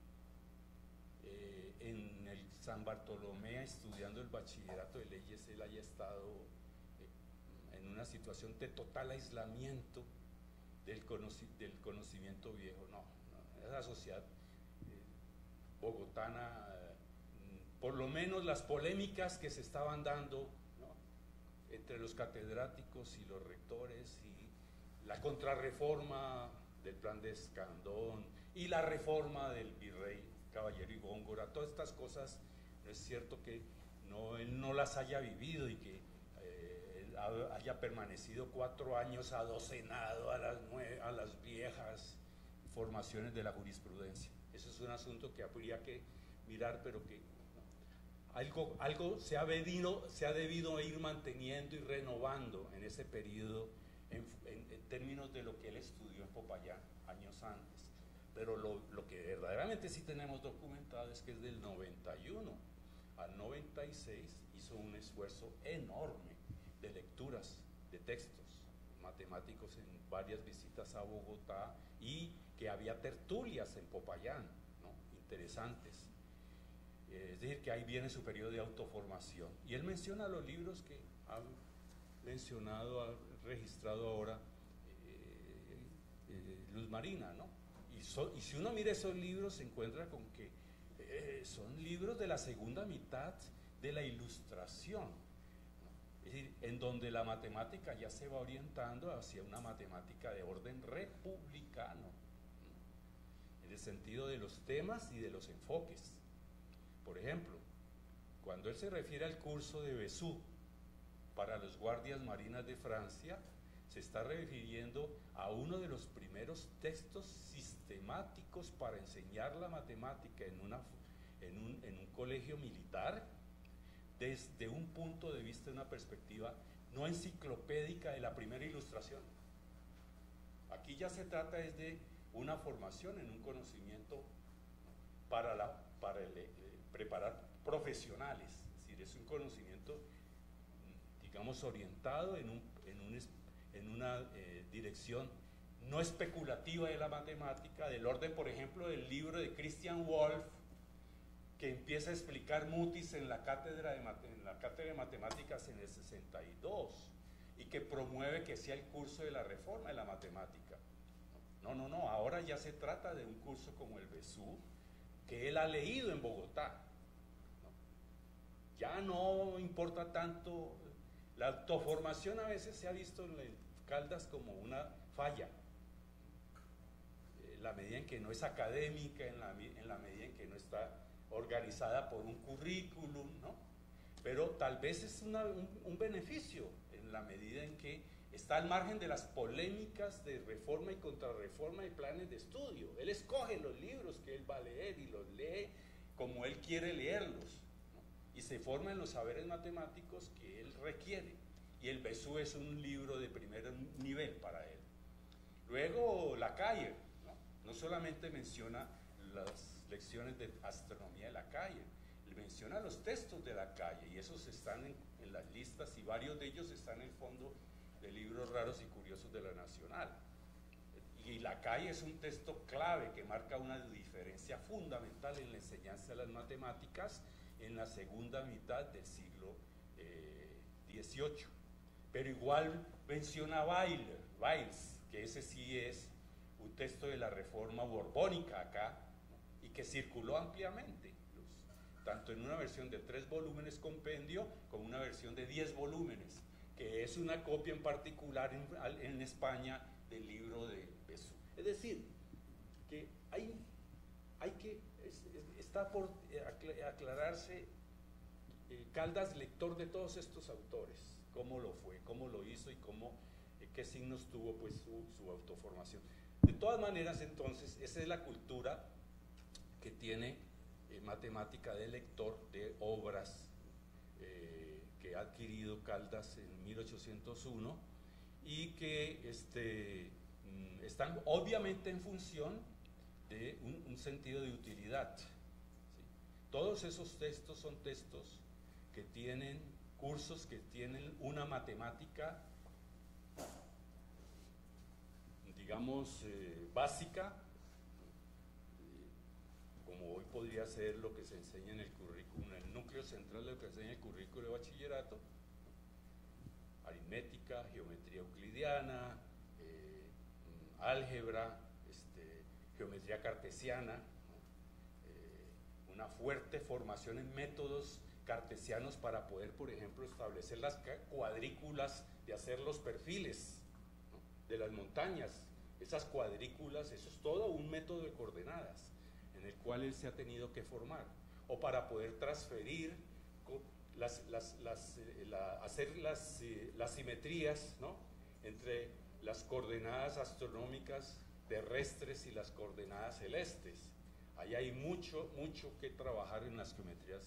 en el San Bartolomé estudiando el bachillerato de leyes, él haya estado en una situación de total aislamiento del conocimiento viejo. No, esa sociedad bogotana, por lo menos las polémicas que se estaban dando, ¿no?, entre los catedráticos y los rectores, y la contrarreforma del plan de Escandón y la reforma del virrey Caballero y Góngora, todas estas cosas, no es cierto que él no las haya vivido y que haya permanecido 4 años adocenado a las viejas formaciones de la jurisprudencia. Eso es un asunto que habría que mirar, pero que algo se ha debido ir manteniendo y renovando en ese periodo en términos de lo que él estudió en Popayán años antes. Pero lo que verdaderamente sí tenemos documentado es que es del 91 al 96 hizo un esfuerzo enorme de lecturas de textos matemáticos en varias visitas a Bogotá, y que había tertulias en Popayán, ¿no?, interesantes. Es decir, que ahí viene su periodo de autoformación. Y él menciona los libros que ha mencionado, ha registrado ahora Luz Marina, ¿no? Y si uno mira esos libros, se encuentra con que son libros de la segunda mitad de la Ilustración, ¿no? Es decir, en donde la matemática ya se va orientando hacia una matemática de orden republicano, ¿no?, en el sentido de los temas y de los enfoques. Por ejemplo, cuando él se refiere al curso de Bessou para los guardias marinas de Francia, se está refiriendo a uno de los primeros textos sistemáticos para enseñar la matemática en un colegio militar, desde un punto de vista, de una perspectiva no enciclopédica de la primera Ilustración. Aquí ya se trata de una formación en un conocimiento para preparar profesionales, es decir, es un conocimiento, digamos, orientado en una dirección no especulativa de la matemática, del orden, por ejemplo, del libro de Christian Wolff, que empieza a explicar Mutis en la cátedra de matemáticas en el 62, y que promueve que sea el curso de la reforma de la matemática. No, ahora ya se trata de un curso como el Bessou, que él ha leído en Bogotá, ¿no? Ya no importa tanto, la autoformación a veces se ha visto en Caldas como una falla, en la medida en que no es académica, en la medida en que no está organizada por un currículum, ¿no? Pero tal vez es un beneficio en la medida en que está al margen de las polémicas de reforma y contrarreforma y planes de estudio. Él escoge los libros que él va a leer y los lee como él quiere leerlos, ¿no?, y se forma en los saberes matemáticos que él requiere. Y el Bessou es un libro de primer nivel para él. Luego Lacaille, no solamente menciona las lecciones de astronomía de Lacaille, él menciona los textos de Lacaille, y esos están en las listas, y varios de ellos están en el fondo de libros raros y curiosos de la Nacional. Y Lacaille es un texto clave que marca una diferencia fundamental en la enseñanza de las matemáticas en la segunda mitad del siglo XVIII. Pero igual menciona Weiss, que ese sí es un texto de la Reforma Borbónica acá, ¿no? Y que circuló ampliamente, tanto en una versión de 3 volúmenes compendio como una versión de 10 volúmenes, que es una copia en particular en España del libro de Bessú. Es decir, que está por aclararse Caldas, lector de todos estos autores, cómo lo fue, cómo lo hizo y qué signos tuvo pues su autoformación. De todas maneras, entonces, esa es la cultura que tiene matemática de lector de obras que ha adquirido Caldas en 1801 y que están obviamente en función de un sentido de utilidad, ¿sí? Todos esos textos son textos que tienen cursos, que tienen una matemática, digamos, básica, como hoy podría ser lo que se enseña en el currículum, el núcleo central de lo que se enseña en el currículo de bachillerato: aritmética, geometría euclidiana, álgebra, geometría cartesiana, ¿no? Una fuerte formación en métodos cartesianos para poder, por ejemplo, establecer las cuadrículas de hacer los perfiles, ¿no? De las montañas. Esas cuadrículas, eso es todo un método de coordenadas en el cual él se ha tenido que formar, o para poder transferir, hacer las simetrías, ¿no? Entre las coordenadas astronómicas terrestres y las coordenadas celestes. Ahí hay mucho que trabajar en las geometrías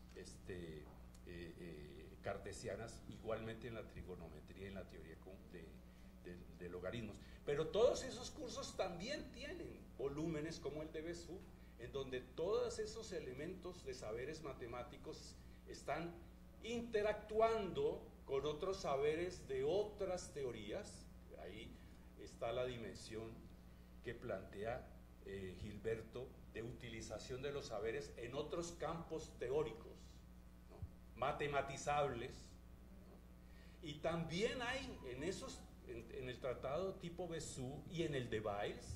cartesianas, igualmente en la trigonometría y en la teoría de logaritmos. Pero todos esos cursos también tienen volúmenes como el de Bessú, en donde todos esos elementos de saberes matemáticos están interactuando con otros saberes de otras teorías. Ahí está la dimensión que plantea Gilberto de utilización de los saberes en otros campos teóricos, ¿no? Matematizables, ¿no? Y también hay en el tratado tipo Bessú y en el de Bayes,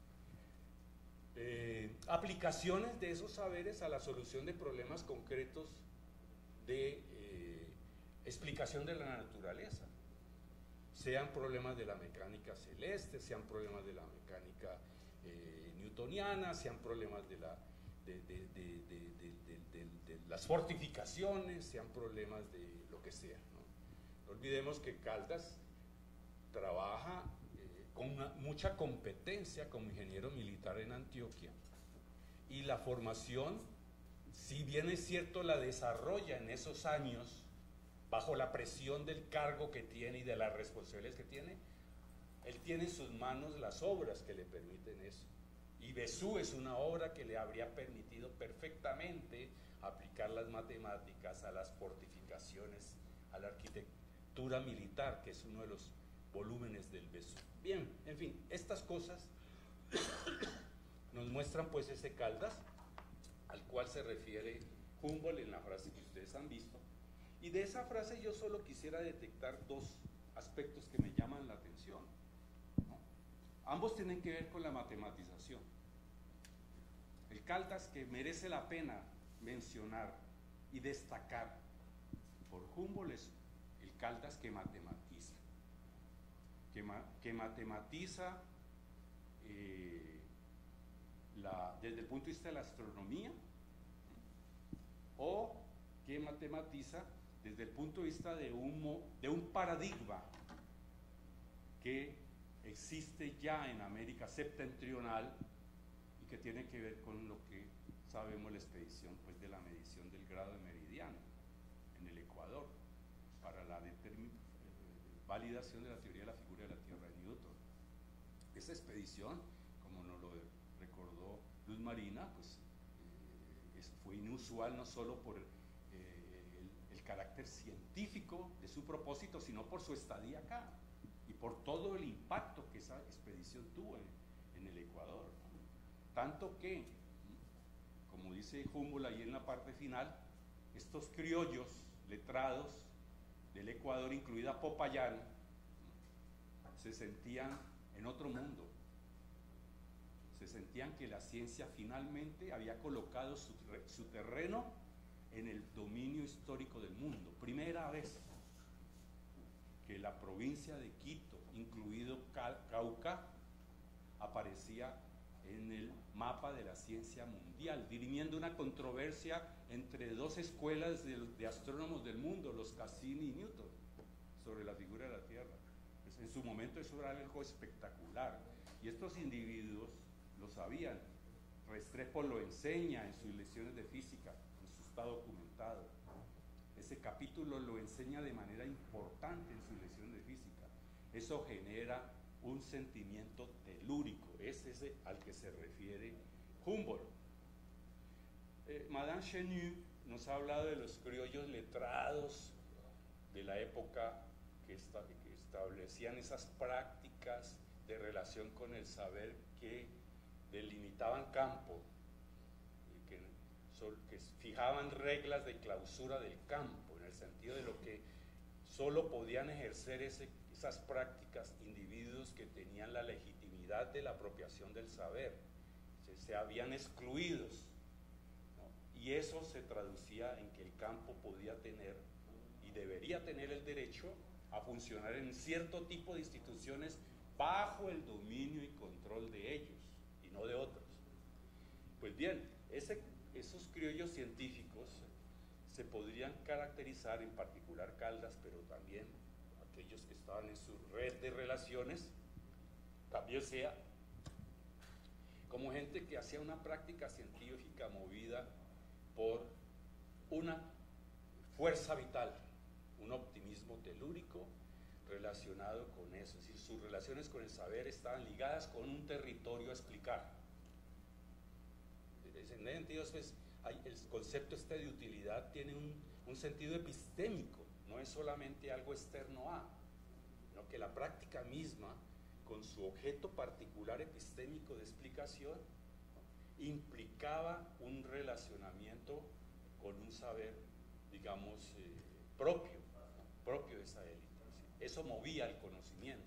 aplicaciones de esos saberes a la solución de problemas concretos de explicación de la naturaleza, sean problemas de la mecánica celeste, sean problemas de la mecánica newtoniana, sean problemas de las fortificaciones, sean problemas de lo que sea, ¿no? No olvidemos que Caldas trabaja con mucha competencia como ingeniero militar en Antioquia, y la formación, si bien es cierto, la desarrolla en esos años bajo la presión del cargo que tiene y de las responsabilidades que tiene. Él tiene en sus manos las obras que le permiten eso, y Bessú es una obra que le habría permitido perfectamente aplicar las matemáticas a las fortificaciones, a la arquitectura militar, que es uno de los volúmenes del Bessú. Bien, en fin, estas cosas nos muestran pues ese Caldas al cual se refiere Humboldt en la frase que ustedes han visto, y de esa frase yo solo quisiera detectar dos aspectos que me llaman la atención, ¿no? Ambos tienen que ver con la matematización. El Caldas que merece la pena mencionar y destacar por Humboldt es el Caldas que matematiza, que matematiza desde el punto de vista de la astronomía, o que matematiza desde el punto de vista de un paradigma que existe ya en América septentrional y que tiene que ver con lo que sabemos la expedición pues, de la medición del grado de meridiano en el Ecuador para la validación de la teoría de la figura de la Tierra de Newton. Esa expedición, como nos lo recordó Luz Marina, pues fue inusual no solo por el carácter científico de su propósito, sino por su estadía acá y por todo el impacto que esa expedición tuvo en el Ecuador, ¿no? Tanto que, como dice Humboldt ahí en la parte final, estos criollos letrados del Ecuador, incluida Popayán, se sentían en otro mundo, Se sentían que la ciencia finalmente había colocado su terreno en el dominio histórico del mundo. Primera vez que la provincia de Quito, incluido Cauca, aparecía en el mapa de la ciencia mundial, dirimiendo una controversia entre dos escuelas de astrónomos del mundo, los Cassini y Newton, sobre la figura de la Tierra. Pues en su momento eso era algo espectacular, y estos individuos lo sabían. Restrepo lo enseña en sus lecciones de física, eso está documentado. Ese capítulo lo enseña de manera importante en sus lecciones de física. Eso genera un sentimiento telúrico, es ese al que se refiere Humboldt. Madame Chenu nos ha hablado de los criollos letrados de la época que establecían esas prácticas de relación con el saber que delimitaban campo, que fijaban reglas de clausura del campo, en el sentido de lo que solo podían ejercer esas prácticas individuos que tenían la legitimidad de la apropiación del saber, se habían excluidos, ¿no? Y eso se traducía en que el campo podía tener y debería tener el derecho a funcionar en cierto tipo de instituciones bajo el dominio y control de ellos y no de otros. Pues bien, esos criollos científicos se podrían caracterizar, en particular Caldas, pero también aquellos que estaban en su red de relaciones, también sea como gente que hacía una práctica científica movida por una fuerza vital, un optimismo telúrico relacionado con eso. Es decir, sus relaciones con el saber estaban ligadas con un territorio a explicar. En ese sentido, pues, el concepto este de utilidad tiene un sentido epistémico, no es solamente algo externo a, sino que la práctica misma, con su objeto particular epistémico de explicación, ¿no?, implicaba un relacionamiento con un saber, digamos, propio, ¿no?, propio de esa élite. Eso movía el conocimiento.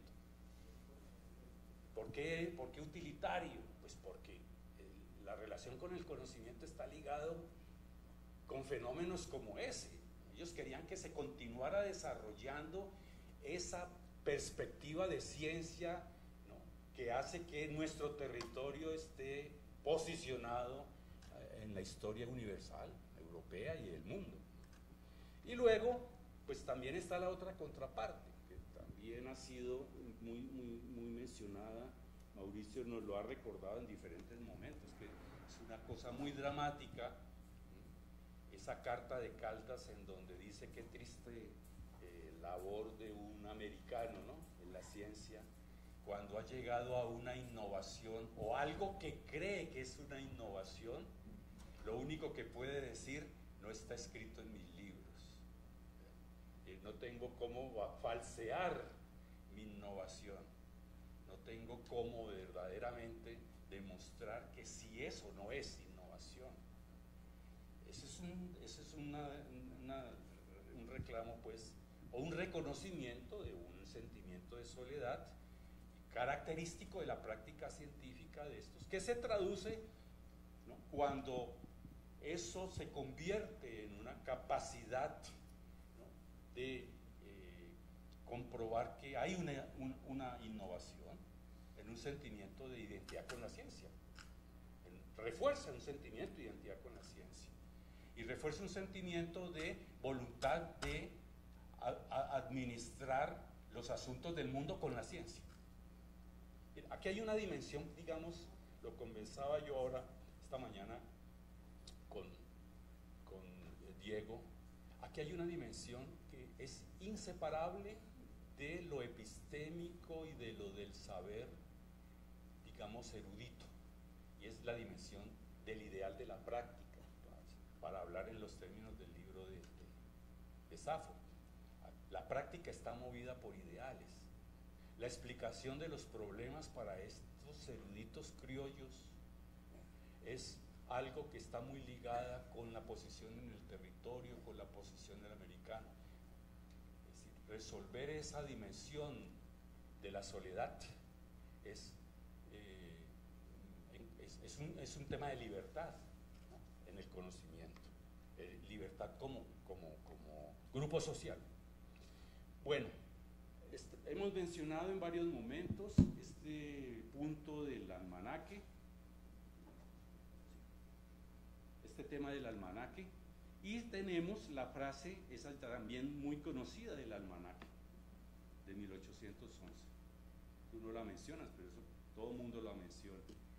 ¿Por qué utilitario? Pues porque la relación con el conocimiento está ligado con fenómenos como ese. Ellos querían que se continuara desarrollando esa perspectiva de ciencia, ¿no?, que hace que nuestro territorio esté posicionado en la historia universal, europea y del mundo. Y luego, pues también está la otra contraparte, que también ha sido muy mencionada. Mauricio nos lo ha recordado en diferentes momentos, que es una cosa muy dramática, esa carta de Caldas en donde dice qué triste labor de un americano, ¿no?, en la ciencia, cuando ha llegado a una innovación o algo que cree que es una innovación, lo único que puede decir: no está escrito en mis libros, no tengo cómo falsear mi innovación, no tengo cómo verdaderamente demostrar que si eso no es innovación. Ese es un reclamo, pues, o un reconocimiento de un sentimiento de soledad característico de la práctica científica de estos, que se traduce, ¿no?, cuando eso se convierte en una capacidad, ¿no?, de comprobar que hay una innovación, en un sentimiento de identidad con la ciencia. Refuerza un sentimiento de identidad con la ciencia y refuerza un sentimiento de voluntad de administrar los asuntos del mundo con la ciencia. Aquí hay una dimensión, digamos, lo conversaba yo ahora, esta mañana, con Diego. Aquí hay una dimensión que es inseparable de lo epistémico y de lo del saber, digamos, erudito, y es la dimensión del ideal de la práctica, para hablar en los términos del libro de Safo. La práctica está movida por ideales. La explicación de los problemas para estos eruditos criollos es algo que está muy ligada con la posición en el territorio, con la posición del americano. Es decir, resolver esa dimensión de la soledad es Es un tema de libertad, ¿no? En el conocimiento, libertad como grupo social. Bueno, hemos mencionado en varios momentos este punto del almanaque, este tema del almanaque, y tenemos la frase, esa también muy conocida del almanaque, de 1811. Tú no la mencionas, pero eso todo el mundo la menciona.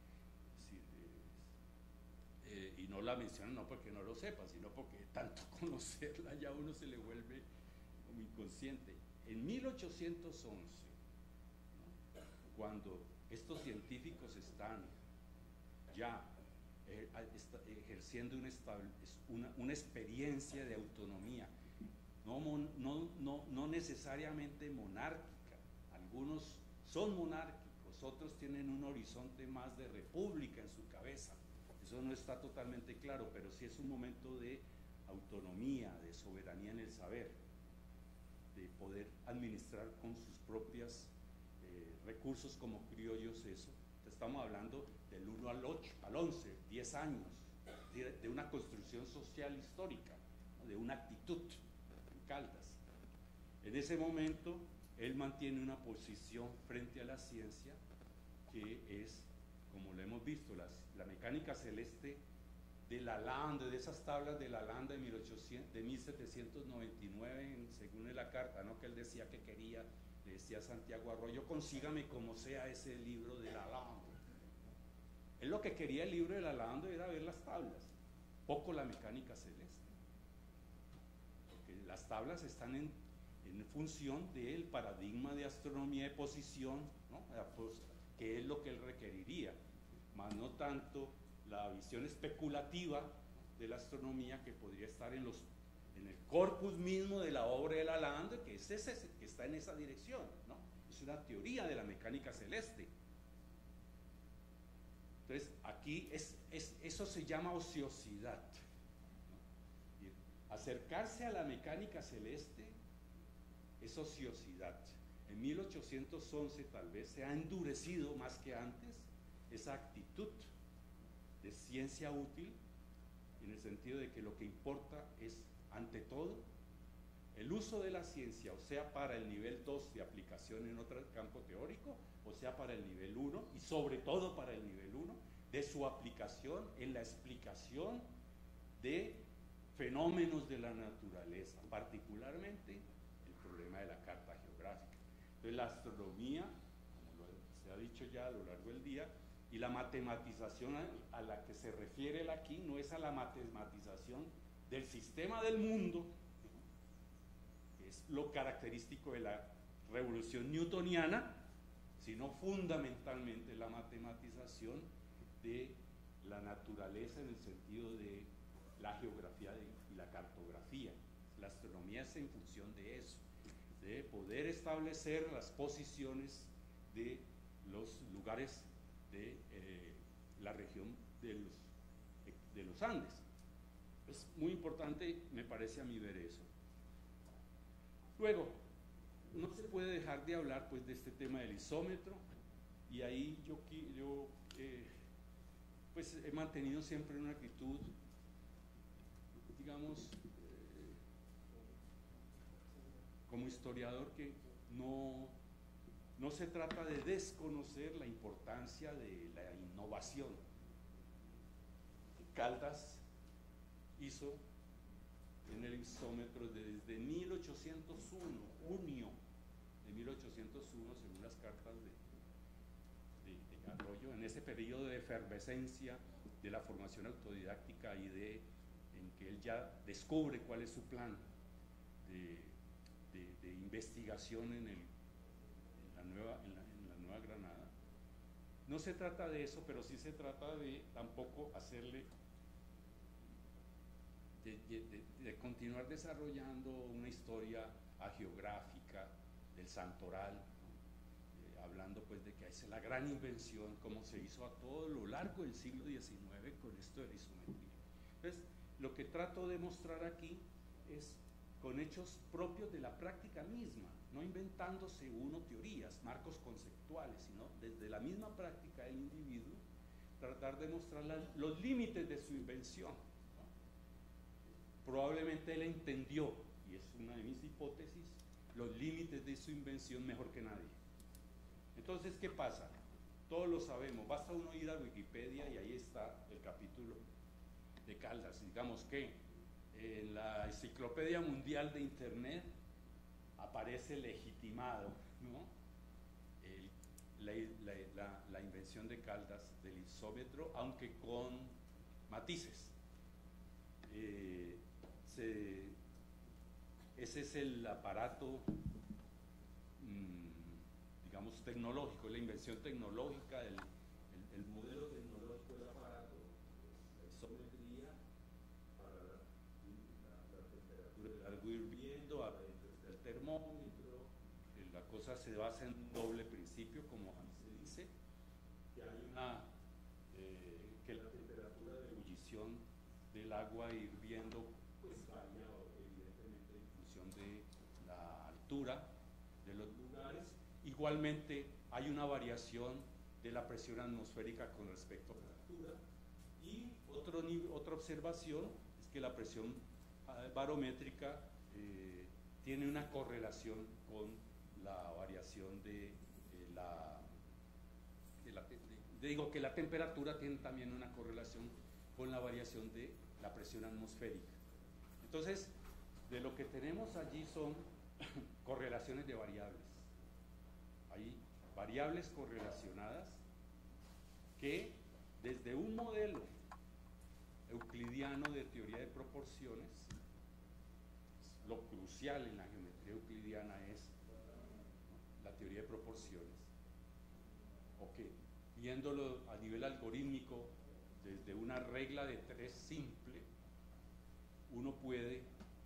Y no la mencionan no porque no lo sepa, sino porque tanto conocerla ya uno se le vuelve como inconsciente. En 1811, ¿no? Cuando estos científicos están ya ejerciendo una experiencia de autonomía, no necesariamente monárquica, algunos son monárquicos, otros tienen un horizonte más de república en su cabeza. Eso no está totalmente claro, pero sí es un momento de autonomía, de soberanía en el saber, de poder administrar con sus propios recursos como criollos eso. Estamos hablando del 1 al 8, al 11, 10 años, de una construcción social histórica, ¿no? De una actitud en Caldas. En ese momento, él mantiene una posición frente a la ciencia que es, como lo hemos visto, la mecánica celeste de Lalande, de esas tablas de Lalande de 1799, según la carta, ¿no? Que él decía que quería, le decía a Santiago Arroyo, consígame como sea ese libro de Lalande. Él lo que quería el libro de Lalande era ver las tablas, poco la mecánica celeste, porque las tablas están en función del paradigma de astronomía de posición, ¿no? Que es lo que él requeriría, más no tanto la visión especulativa de la astronomía que podría estar en el corpus mismo de la obra de Lalande, que está en esa dirección, ¿no? Es una teoría de la mecánica celeste. Entonces, aquí eso se llama ociosidad, ¿no? Acercarse a la mecánica celeste es ociosidad. En 1811 tal vez se ha endurecido más que antes esa actitud de ciencia útil, en el sentido de que lo que importa es, ante todo, el uso de la ciencia, o sea, para el nivel 2 de aplicación en otro campo teórico, o sea, para el nivel 1, y sobre todo para el nivel 1, de su aplicación en la explicación de fenómenos de la naturaleza, particularmente el problema de la carta geográfica. Entonces, la astronomía, como se ha dicho ya a lo largo del día, y la matematización a la que se refiere él aquí no es a la matematización del sistema del mundo, que es lo característico de la revolución newtoniana, sino fundamentalmente la matematización de la naturaleza en el sentido de la geografía y la cartografía. La astronomía es en función de eso, de poder establecer las posiciones de los lugares de la región de los Andes. Es muy importante, me parece a mí, ver eso. Luego, no se puede dejar de hablar pues de este tema del isómetro, y ahí yo pues he mantenido siempre una actitud, digamos, como historiador, que no se trata de desconocer la importancia de la innovación. Caldas hizo en el isómetro desde 1801, junio de 1801, según las cartas de Arroyo, en ese periodo de efervescencia de la formación autodidáctica y en que él ya descubre cuál es su plan de investigación en la Nueva Granada. No se trata de eso, pero sí se trata de tampoco hacerle, de continuar desarrollando una historia agiográfica del santoral, ¿no? Hablando pues de que es la gran invención, como se hizo a todo lo largo del siglo XIX con esto de la isometría. Entonces, lo que trato de mostrar aquí es con hechos propios de la práctica misma, no inventándose uno teorías, marcos conceptuales, sino desde la misma práctica del individuo, tratar de mostrar los límites de su invención, ¿no? Probablemente él entendió, y es una de mis hipótesis, los límites de su invención mejor que nadie. Entonces, ¿qué pasa? Todos lo sabemos, basta uno ir a Wikipedia y ahí está el capítulo de Caldas. Digamos que en la Enciclopedia Mundial de Internet aparece legitimado, ¿no? La invención de Caldas del isómetro, aunque con matices. Ese es el aparato, digamos, tecnológico, la invención tecnológica, el modelo tecnológico del aparato, la isometría para la temperatura del agua hirviendo, el termómetro. La cosa se basa en un doble principio, como se dice, que hay que la temperatura de ebullición del agua hirviendo pues varía evidentemente en función de la altura de los lugares. Igualmente hay una variación de la presión atmosférica con respecto a la altura. Y otra observación es que la presión barométrica tiene una correlación con la variación digo que la temperatura tiene también una correlación con la variación de la presión atmosférica. Entonces, de lo que tenemos allí son correlaciones de variables. Hay variables correlacionadas que desde un modelo euclidiano de teoría de proporciones, lo crucial en la geometría euclidiana es la teoría de proporciones, viéndolo a nivel algorítmico desde una regla de 3 simple, uno puede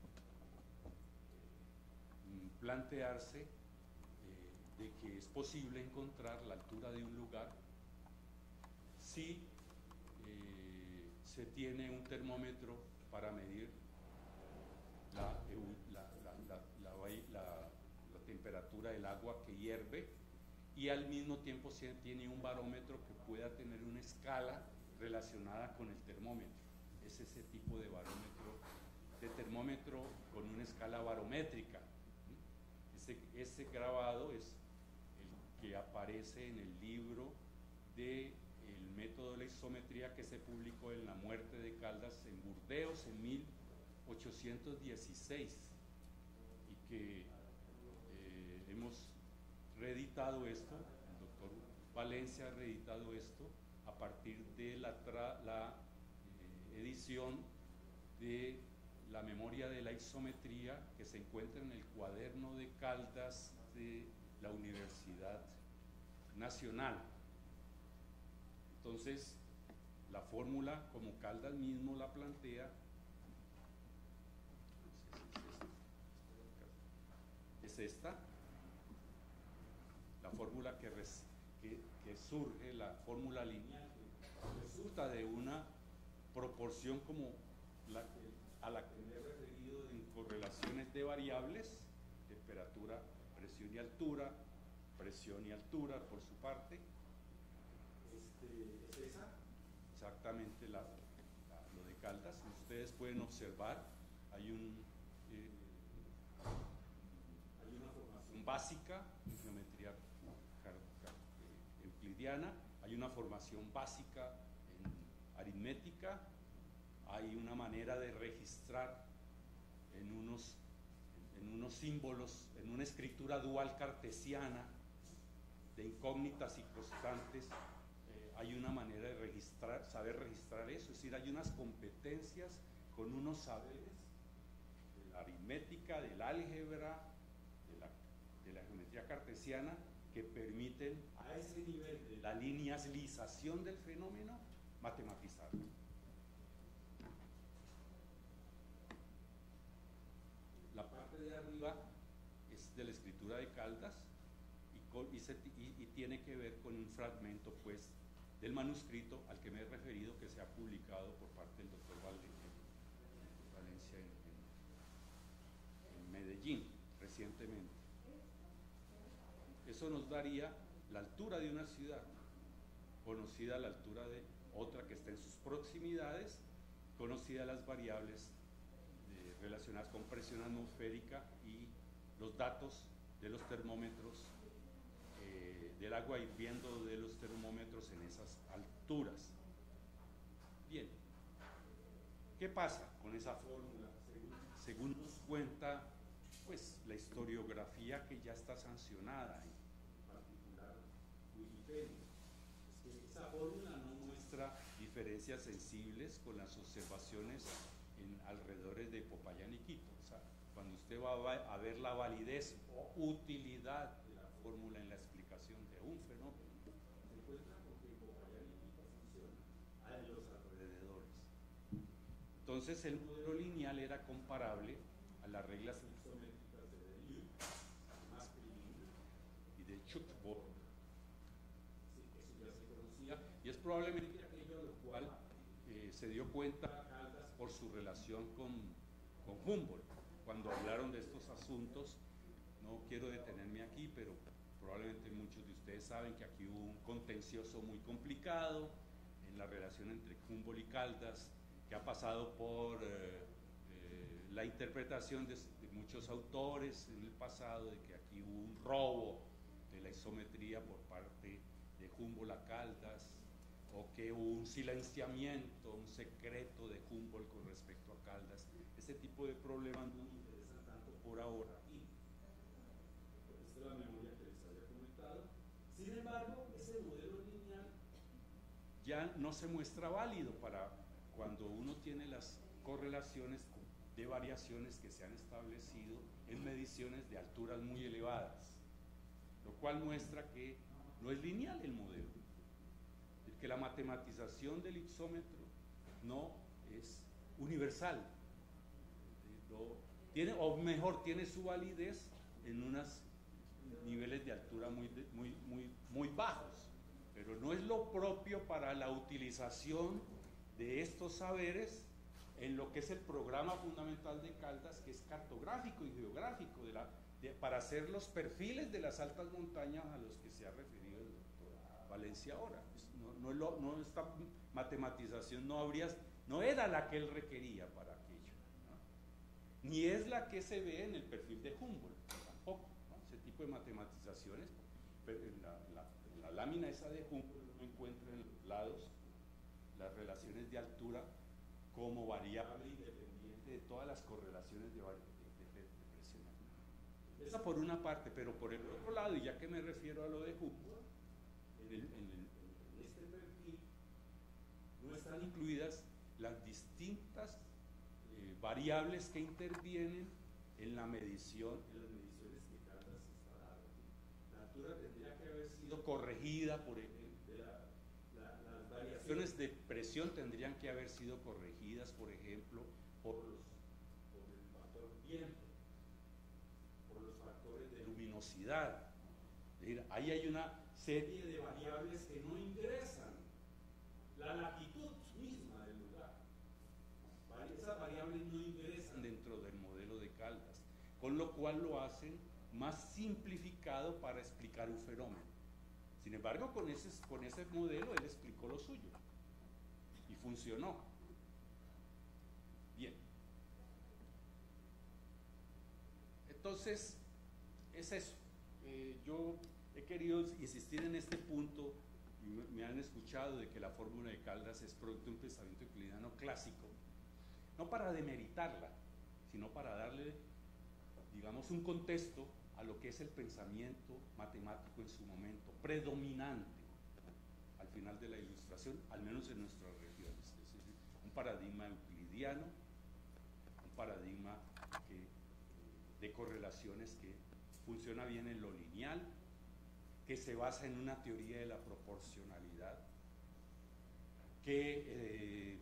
plantearse de que es posible encontrar la altura de un lugar si se tiene un termómetro para medir la temperatura del agua que hierve, y al mismo tiempo se tiene un barómetro que pueda tener una escala relacionada con el termómetro. Es ese tipo de barómetro, de termómetro con una escala barométrica. Ese grabado es el que aparece en el libro del método de la isometría que se publicó en La muerte de Caldas en Burdeos en 1816, y que hemos reeditado esto, el doctor Valencia ha reeditado esto a partir de la edición de la memoria de la isometría que se encuentra en el cuaderno de Caldas de la Universidad Nacional. Entonces, la fórmula, como Caldas mismo la plantea, es esta, la fórmula que surge, la fórmula lineal, resulta de una proporción como a la que me he referido en correlaciones de variables, temperatura, presión y altura, presión y altura por su parte. Es esa, exactamente lo de Caldas. Ustedes pueden observar, hay una formación básica en geometría euclidiana, hay una formación básica en aritmética, hay una manera de registrar en unos símbolos, en una escritura dual cartesiana de incógnitas y constantes, hay una manera de saber registrar eso, es decir, hay unas competencias con unos saberes de la aritmética, del álgebra, de la geometría cartesiana, que permiten a ese nivel de la linealización del fenómeno matematizarlo. La parte de arriba es de la escritura de Caldas y tiene que ver con un fragmento, pues, del manuscrito al que me he referido, que se ha publicado por parte del doctor Valencia en Medellín recientemente. Eso nos daría la altura de una ciudad, conocida a la altura de otra que está en sus proximidades, conocidas las variables relacionadas con presión atmosférica y los datos de los termómetros, del agua hirviendo de los termómetros en esas alturas. Bien, ¿qué pasa con esa fórmula? Según nos cuenta pues, la historiografía que ya está sancionada, en particular Wikipedia, es que esa fórmula no muestra diferencias sensibles con las observaciones en alrededores de Popayán y Quito. O sea, cuando usted va a ver la validez o utilidad de la fórmula en la explicación de un fenómeno, se encuentra con que Popayán y Quito funciona a los alrededores. Entonces el modelo lineal era comparable a las reglas isométricas de Delisle, más y de Schuckborn. Sí, eso ya se conocía y es probablemente aquello a lo cual se dio cuenta Caldas por su relación con Humboldt. Cuando hablaron de estos asuntos, no quiero detenerme aquí, pero probablemente muchos de ustedes saben que aquí hubo un contencioso muy complicado en la relación entre Humboldt y Caldas, que ha pasado por la interpretación de muchos autores en el pasado, de que aquí hubo un robo de la isometría por parte de Humboldt a Caldas, o que hubo un silenciamiento, un secreto de Humboldt con respecto a Caldas. Este tipo de problemas no me interesan tanto por ahora aquí. Esta es la memoria que les había comentado. Sin embargo, ese modelo lineal ya no se muestra válido para cuando uno tiene las correlaciones de variaciones que se han establecido en mediciones de alturas muy elevadas, lo cual muestra que no es lineal el modelo, que la matematización del ipsómetro no es universal, tiene, o mejor, tiene su validez en unos niveles de altura muy bajos, pero no es lo propio para la utilización de estos saberes en lo que es el programa fundamental de Caldas, que es cartográfico y geográfico, para hacer los perfiles de las altas montañas a los que se ha referido el doctor Valencia ahora. No, esta matematización no era la que él requería para aquello, ¿no? Ni es la que se ve en el perfil de Humboldt, tampoco, ¿no? Ese tipo de matematizaciones, pero en la lámina esa de Humboldt uno encuentra en los lados las relaciones de altura como variable independiente de todas las correlaciones de presión. Esa por una parte, pero por el otro lado, y ya que me refiero a lo de Humboldt, en este perfil no están incluidas las distintas variables que intervienen en la medición, en las mediciones que Caldas está dando. La altura tendría que haber sido corregida por las variaciones de presión tendrían que haber sido corregidas, por ejemplo, por el factor viento, por los factores de luminosidad. Es decir, ahí hay una serie de variables que no ingresan. La latitud misma del lugar. Esas variables no ingresan dentro del modelo de Caldas, con lo cual lo hacen más simplificado para explicar un fenómeno. Sin embargo, con ese modelo él explicó lo suyo y funcionó. Bien. Entonces, es eso. Yo he querido insistir en este punto, y me han escuchado de que la fórmula de Caldas es producto de un pensamiento euclidiano clásico, no para demeritarla, sino para darle, digamos, un contexto a lo que es el pensamiento matemático en su momento, predominante al final de la Ilustración, al menos en nuestras regiones. Es decir, un paradigma euclidiano, un paradigma de correlaciones que funciona bien en lo lineal, que se basa en una teoría de la proporcionalidad, que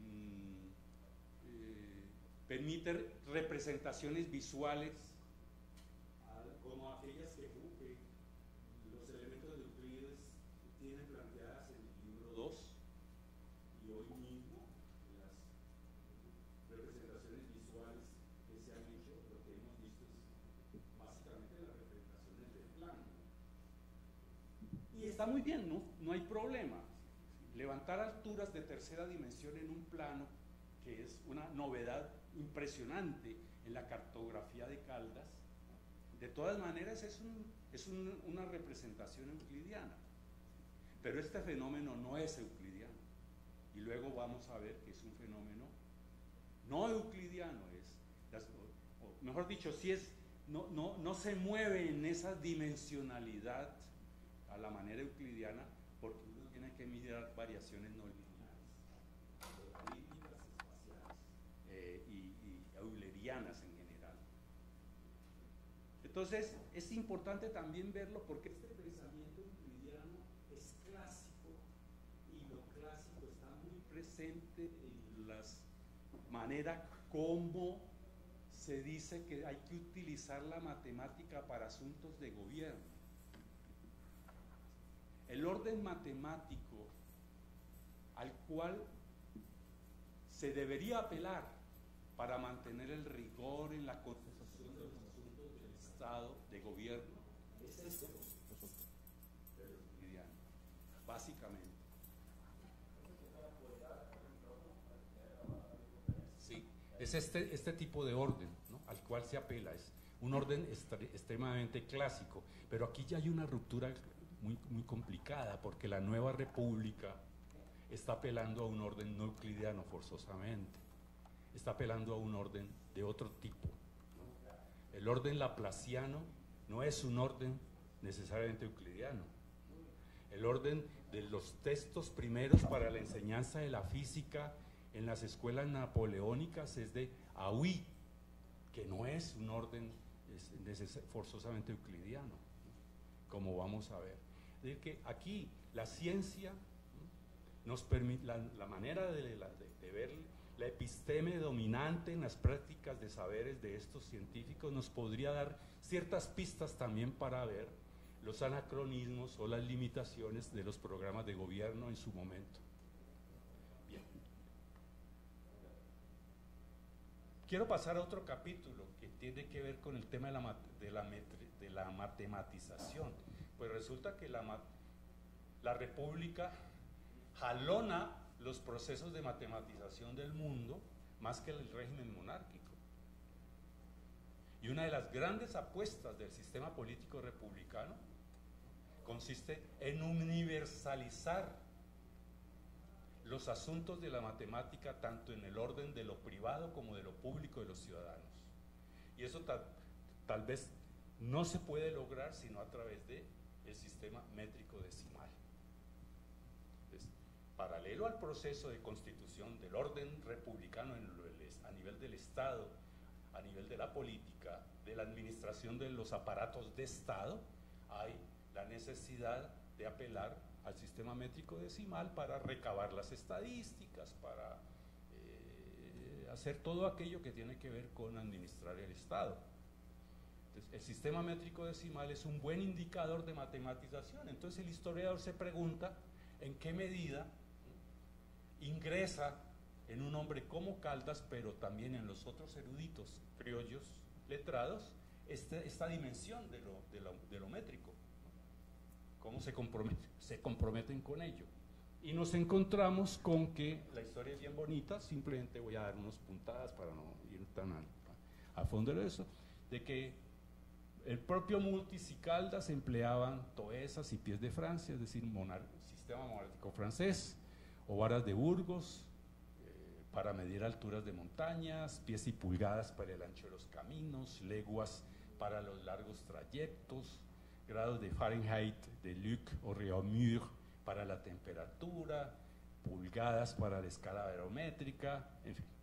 permite representaciones visuales como aquellas que los elementos de Euclides tienen planteadas en el libro 2, y hoy mismo las representaciones visuales que se han hecho, lo que hemos visto es básicamente las representaciones de plano. Y está muy bien, no hay problema. levantar alturas de tercera dimensión en un plano, que es una novedad impresionante en la cartografía de Caldas, de todas maneras es una representación euclidiana. Pero este fenómeno no es euclidiano. Y luego vamos a ver que es un fenómeno no euclidiano, o mejor dicho, no se mueve en esa dimensionalidad a la manera euclidiana, porque uno tiene que mirar variaciones no lineales, políticas espaciales y eulerianas en general. Entonces, es importante también verlo porque este pensamiento euclidiano es clásico y lo clásico está muy presente en las maneras como se dice que hay que utilizar la matemática para asuntos de gobierno. El orden matemático al cual se debería apelar para mantener el rigor en la constitución de los asuntos del Estado, de gobierno, es esto, el euclidiano, básicamente. Sí, es este tipo de orden, ¿no?, al cual se apela, es un orden extremadamente clásico, pero aquí ya hay una ruptura muy complicada, porque la nueva república está apelando a un orden no euclidiano forzosamente, está apelando a un orden de otro tipo. El orden laplaciano no es un orden necesariamente euclidiano. El orden de los textos primeros para la enseñanza de la física en las escuelas napoleónicas es de Haüy, que no es un orden forzosamente euclidiano, como vamos a ver. Es decir, que aquí la ciencia nos permite, la manera de ver la episteme dominante en las prácticas de saberes de estos científicos nos podría dar ciertas pistas también para ver los anacronismos o las limitaciones de los programas de gobierno en su momento. Bien. Quiero pasar a otro capítulo que tiene que ver con el tema de la matematización. Pues resulta que la República jalona los procesos de matematización del mundo más que el régimen monárquico. Y una de las grandes apuestas del sistema político republicano consiste en universalizar los asuntos de la matemática tanto en el orden de lo privado como de lo público de los ciudadanos. Y eso tal vez no se puede lograr sino a través del sistema métrico decimal. Entonces, paralelo al proceso de constitución del orden republicano a nivel del Estado, a nivel de la política, de la administración de los aparatos de Estado, hay la necesidad de apelar al sistema métrico decimal para recabar las estadísticas, para hacer todo aquello que tiene que ver con administrar el Estado. Entonces, el sistema métrico decimal es un buen indicador de matematización. Entonces el historiador se pregunta en qué medida ingresa en un hombre como Caldas, pero también en los otros eruditos criollos letrados, esta dimensión de lo métrico. ¿Cómo se comprometen con ello? Y nos encontramos con que la historia es bien bonita, simplemente voy a dar unas puntadas para no ir tan a fondo de eso, de que el propio Multis y Caldas empleaban toesas y pies de Francia, es decir, sistema monárquico francés, o varas de Burgos, para medir alturas de montañas, pies y pulgadas para el ancho de los caminos, leguas para los largos trayectos, grados de Fahrenheit, de Luc o Réaumur para la temperatura, pulgadas para la escala barométrica, en fin.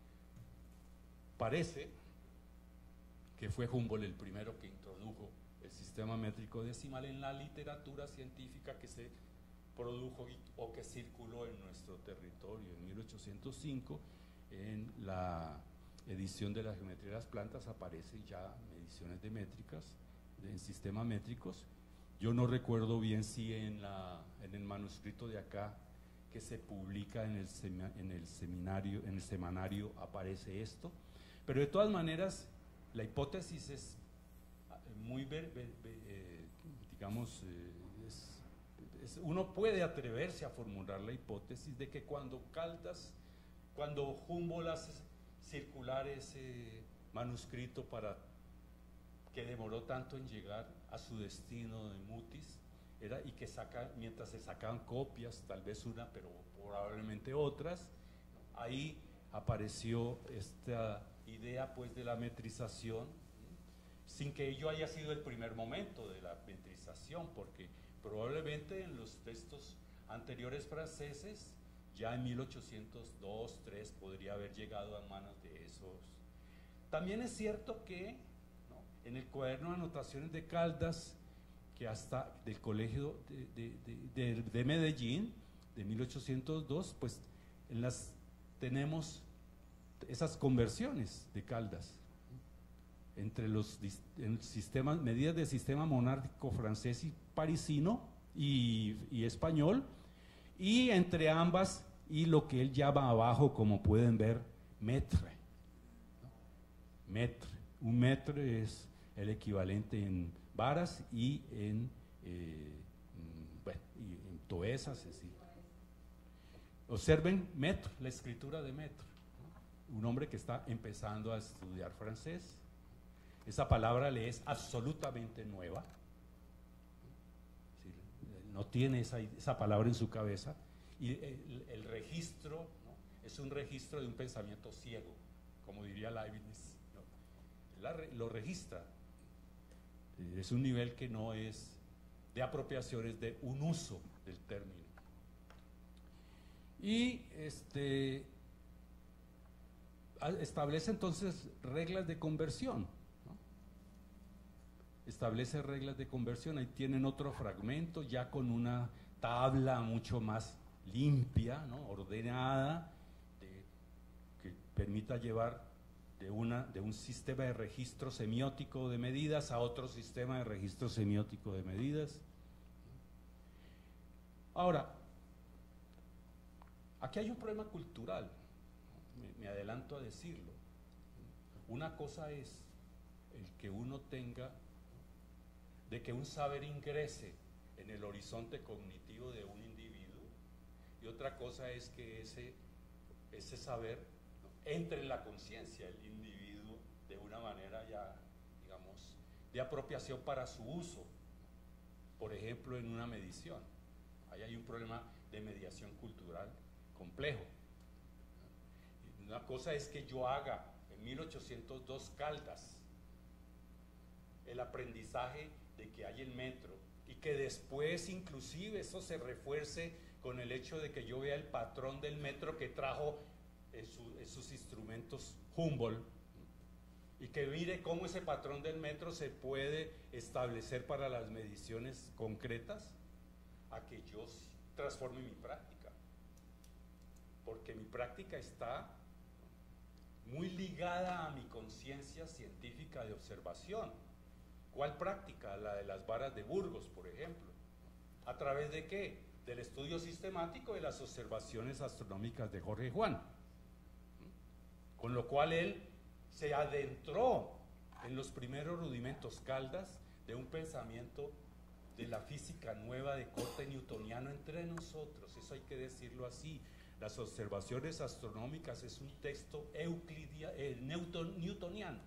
Parece que fue Humboldt el primero que introdujo el sistema métrico decimal en la literatura científica que se produjo o que circuló en nuestro territorio en 1805. En la edición de la geometría de las plantas aparecen ya mediciones de métricas, en sistemas métricos. Yo no recuerdo bien si en el manuscrito de acá que se publica en el semanario aparece esto, pero de todas maneras la hipótesis es muy, digamos, uno puede atreverse a formular la hipótesis de que cuando Humboldt hace circular ese manuscrito que demoró tanto en llegar a su destino de Mutis, y que mientras se sacaban copias, tal vez una, pero probablemente otras, ahí apareció esta idea pues de la metrización, sin que ello haya sido el primer momento de la metrización, porque probablemente en los textos anteriores franceses, ya en 1802-3 podría haber llegado a manos de esos. También es cierto que, ¿no?, en el cuaderno de anotaciones de Caldas, que hasta del colegio de Medellín, de 1802, pues tenemos esas conversiones de Caldas entre los medidas del sistema monárquico francés y parisino y español, y entre ambas y lo que él llama abajo, como pueden ver, maître, ¿no? Maître. Un maître es el equivalente en varas y en toesas, es decir. Observen maître, la escritura de maître, ¿no? Un hombre que está empezando a estudiar francés. Esa palabra le es absolutamente nueva. No tiene esa palabra en su cabeza. Y el registro, ¿no?, es un registro de un pensamiento ciego, como diría Leibniz, ¿no? Lo registra. Es un nivel que no es de apropiación, es de un uso del término. Y establece entonces reglas de conversión, ¿no? Establece reglas de conversión. Ahí tienen otro fragmento ya con una tabla mucho más limpia, ¿no?, ordenada, que permita llevar de un sistema de registro semiótico de medidas a otro sistema de registro semiótico de medidas. Ahora, aquí hay un problema cultural, me adelanto a decirlo. Una cosa es el que uno tenga, de que un saber ingrese en el horizonte cognitivo de un individuo, y otra cosa es que ese saber, ¿no?, entre en la conciencia del individuo de una manera ya, digamos, de apropiación para su uso, por ejemplo, en una medición. Ahí hay un problema de mediación cultural complejo. Una cosa es que yo haga en 1802 Caldas el aprendizaje de que hay el metro, y que después inclusive eso se refuerce con el hecho de que yo vea el patrón del metro que trajo en sus instrumentos Humboldt, y que mire cómo ese patrón del metro se puede establecer para las mediciones concretas, a que yo transforme mi práctica, porque mi práctica está muy ligada a mi conciencia científica de observación. ¿Cuál práctica? La de las varas de Burgos, por ejemplo. ¿A través de qué? Del estudio sistemático de las observaciones astronómicas de Jorge Juan. Con lo cual él se adentró en los primeros rudimentos Caldas de un pensamiento de la física nueva de corte newtoniano entre nosotros. Eso hay que decirlo así. Las observaciones astronómicas es un texto newtoniano,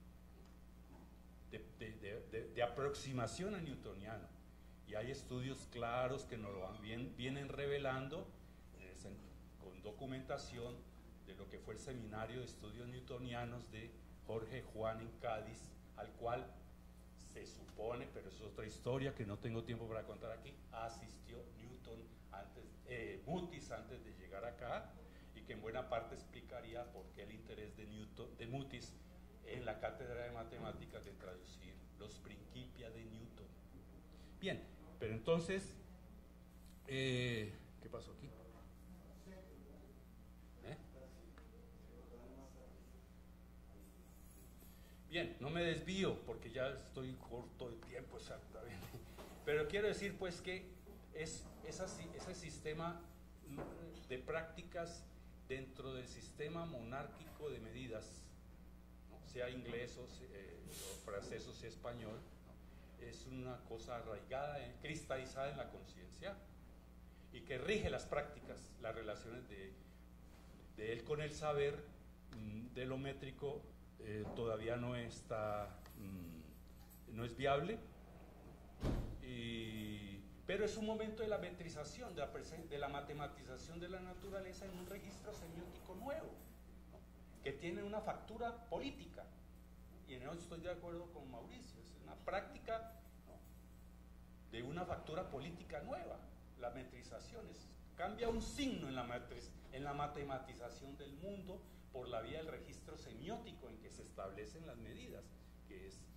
de aproximación a newtoniano, y hay estudios claros que nos lo vienen revelando con documentación de lo que fue el seminario de estudios newtonianos de Jorge Juan en Cádiz, al cual se supone, pero es otra historia que no tengo tiempo para contar aquí, asistió Mutis antes de llegar acá, y que en buena parte explicaría por qué el interés de Mutis en la cátedra de matemáticas de traducir los Principia de Newton. Bien, pero entonces, ¿qué pasó aquí? Bien, no me desvío porque ya estoy corto de tiempo exactamente, pero quiero decir pues que es ese sistema de prácticas dentro del sistema monárquico de medidas, ¿no?, sea inglés o francés o sea español, ¿no?, es una cosa arraigada, cristalizada en la conciencia y que rige las prácticas, las relaciones de él con el saber. De lo métrico todavía no está, no es viable, pero es un momento de la metrización, de la matematización de la naturaleza en un registro semiótico nuevo, ¿no? Que tiene una factura política, y en eso estoy de acuerdo con Mauricio, es una práctica, ¿no?, de una factura política nueva. La metrización cambia un signo en la matematización del mundo por la vía del registro semiótico en que se establecen las medidas, que es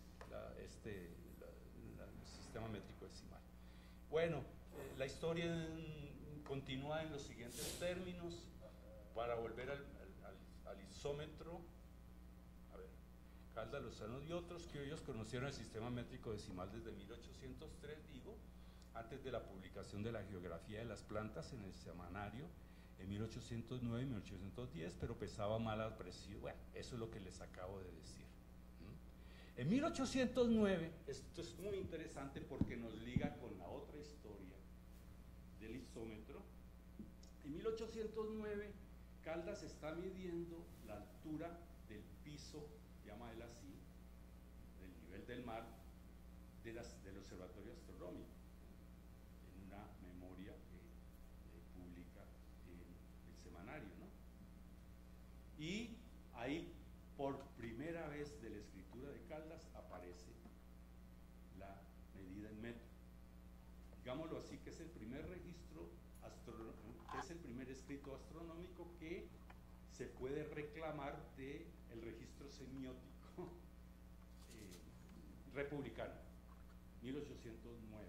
el sistema métrico decimal. Bueno, la historia continúa en los siguientes términos. Para volver al isómetro, a ver, Caldas, Lozano y otros, que ellos conocieron el sistema métrico decimal desde 1803, digo, antes de la publicación de la geografía de las plantas en el semanario, en 1809 y 1810, pero pesaba mal al precio. Bueno, eso es lo que les acabo de decir. En 1809, esto es muy interesante porque nos liga con la otra historia del isómetro. En 1809, Caldas está midiendo la altura del piso, llama él así, del nivel del mar, del observatorio astronómico, en una memoria que publica en el semanario, ¿no? Y ahí, por primera vez de la escritura de Caldas, aparece la medida en metro. Digámoslo así, que es el primer registro es el primer escrito astronómico que se puede reclamar del registro semiótico republicano, 1809.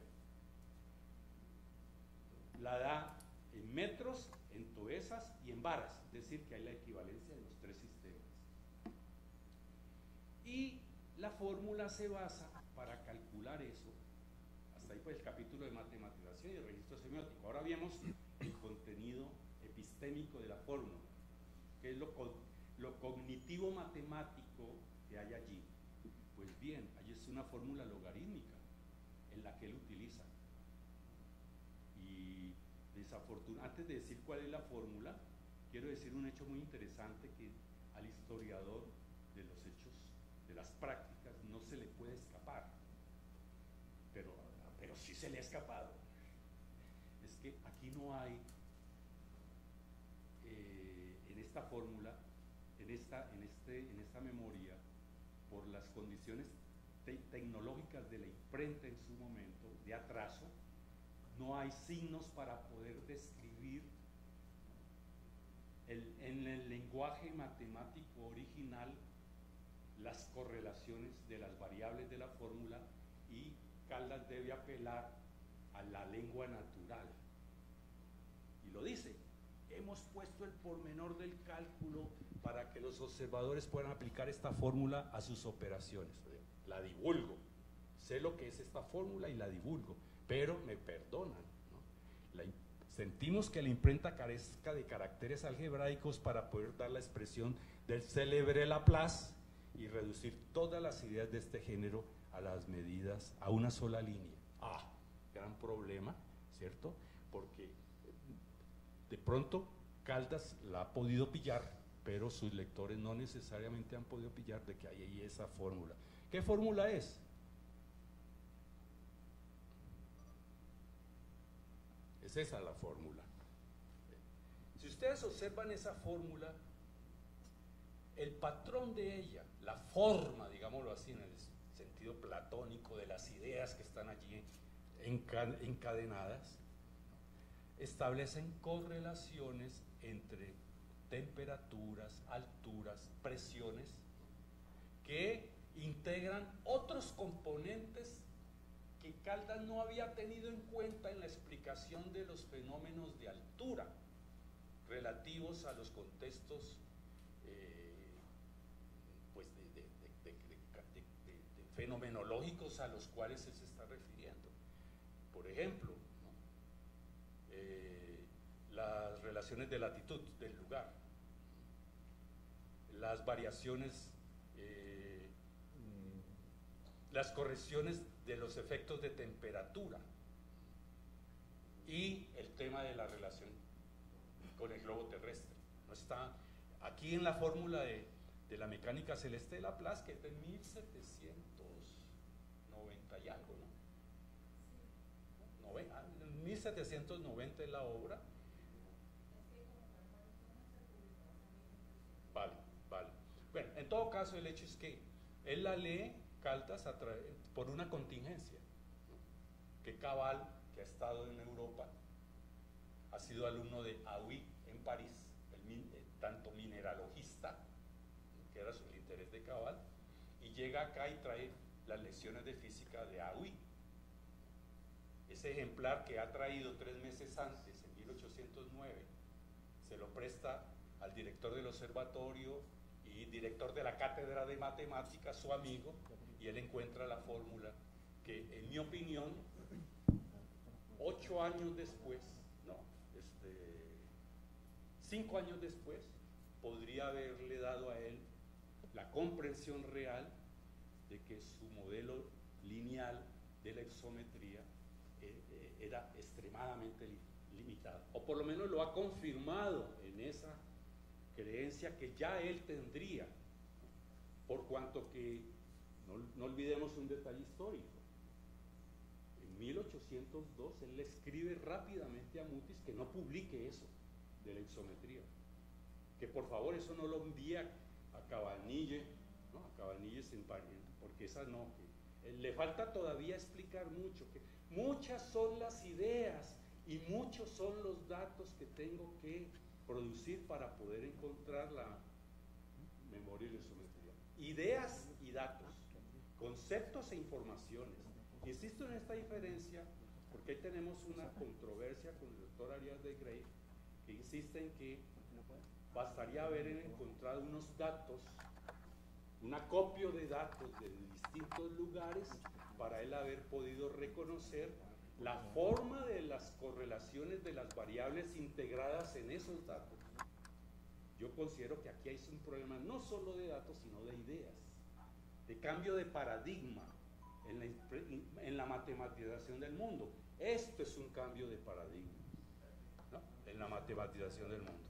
La da en metros, en toesas y en varas, es decir, que hay la equivalencia de los tres sistemas. Y la fórmula se basa, para calcular eso, hasta ahí pues el capítulo de matematización y el registro semiótico. Ahora vemos el contenido epistémico de la fórmula, que es lo cognitivo matemático que hay allí. Pues bien, allí es una fórmula logarítmica en la que él utiliza. Y antes de decir cuál es la fórmula, quiero decir un hecho muy interesante que al historiador de los hechos, de las prácticas, no se le puede escapar, pero sí se le ha escapado. Es que aquí no hay, en esta fórmula, en esta memoria, por las condiciones tecnológicas de la imprenta en su momento, de atraso, no hay signos para poder describir en el lenguaje matemático original las correlaciones de las variables de la fórmula, y Caldas debe apelar a la lengua natural. Y lo dice: hemos puesto el pormenor del cálculo para que los observadores puedan aplicar esta fórmula a sus operaciones. La divulgo, sé lo que es esta fórmula y la divulgo, pero me perdonan, ¿no? Sentimos que la imprenta carezca de caracteres algebraicos para poder dar la expresión del célebre Laplace y reducir todas las ideas de este género a las medidas, a una sola línea. Gran problema, ¿cierto? Porque de pronto Caldas la ha podido pillar, pero sus lectores no necesariamente han podido pillar de que hay ahí esa fórmula. ¿Qué fórmula es? Es esa la fórmula. Si ustedes observan esa fórmula, el patrón de ella, la forma, digámoslo así, en el sentido platónico de las ideas que están allí encadenadas, establecen correlaciones entre temperaturas, alturas, presiones, que integran otros componentes que Caldas no había tenido en cuenta en la explicación de los fenómenos de altura relativos a los contextos fenomenológicos a los cuales él se está refiriendo. Por ejemplo, ¿no?, las relaciones de latitud del lugar, las variaciones las correcciones de los efectos de temperatura y el tema de la relación con el globo terrestre. No está aquí en la fórmula de la mecánica celeste de Laplace, que es de 1790 y algo, ¿no? 1790 es la obra. Vale, vale. Bueno, en todo caso, el hecho es que él la lee, Caldas, por una contingencia, ¿no? Que Cabal, que ha estado en Europa, ha sido alumno de Hauy en París, tanto mineralogista, que era el interés de Cabal, y llega acá y trae las lecciones de física de Hauy. Ese ejemplar que ha traído 3 meses antes, en 1809, se lo presta al director del observatorio y director de la cátedra de matemáticas, su amigo, y él encuentra la fórmula que, en mi opinión, 8 años después, no, 5 años después, podría haberle dado a él la comprensión real de que su modelo lineal de la exometría era extremadamente limitado, o por lo menos lo ha confirmado en esa creencia que ya él tendría, por cuanto que, no olvidemos un detalle histórico, en 1802 él le escribe rápidamente a Mutis que no publique eso de la exometría, que por favor eso no lo envíe a Cabanilles, ¿no? A Cabanilles porque esa no, que le falta todavía explicar mucho, que muchas son las ideas y muchos son los datos que tengo que producir para poder encontrar la memoria y la isometría. Ideas y datos, conceptos e informaciones. Insisto en esta diferencia porque ahí tenemos una controversia con el doctor Arias de Grey, que insiste en que bastaría haber encontrado unos datos, un acopio de datos de distintos lugares para él haber podido reconocer la forma de las correlaciones de las variables integradas en esos datos. Yo considero que aquí hay un problema no solo de datos, sino de ideas, de cambio de paradigma en la matematización del mundo. Esto es un cambio de paradigma, ¿no? En la matematización del mundo.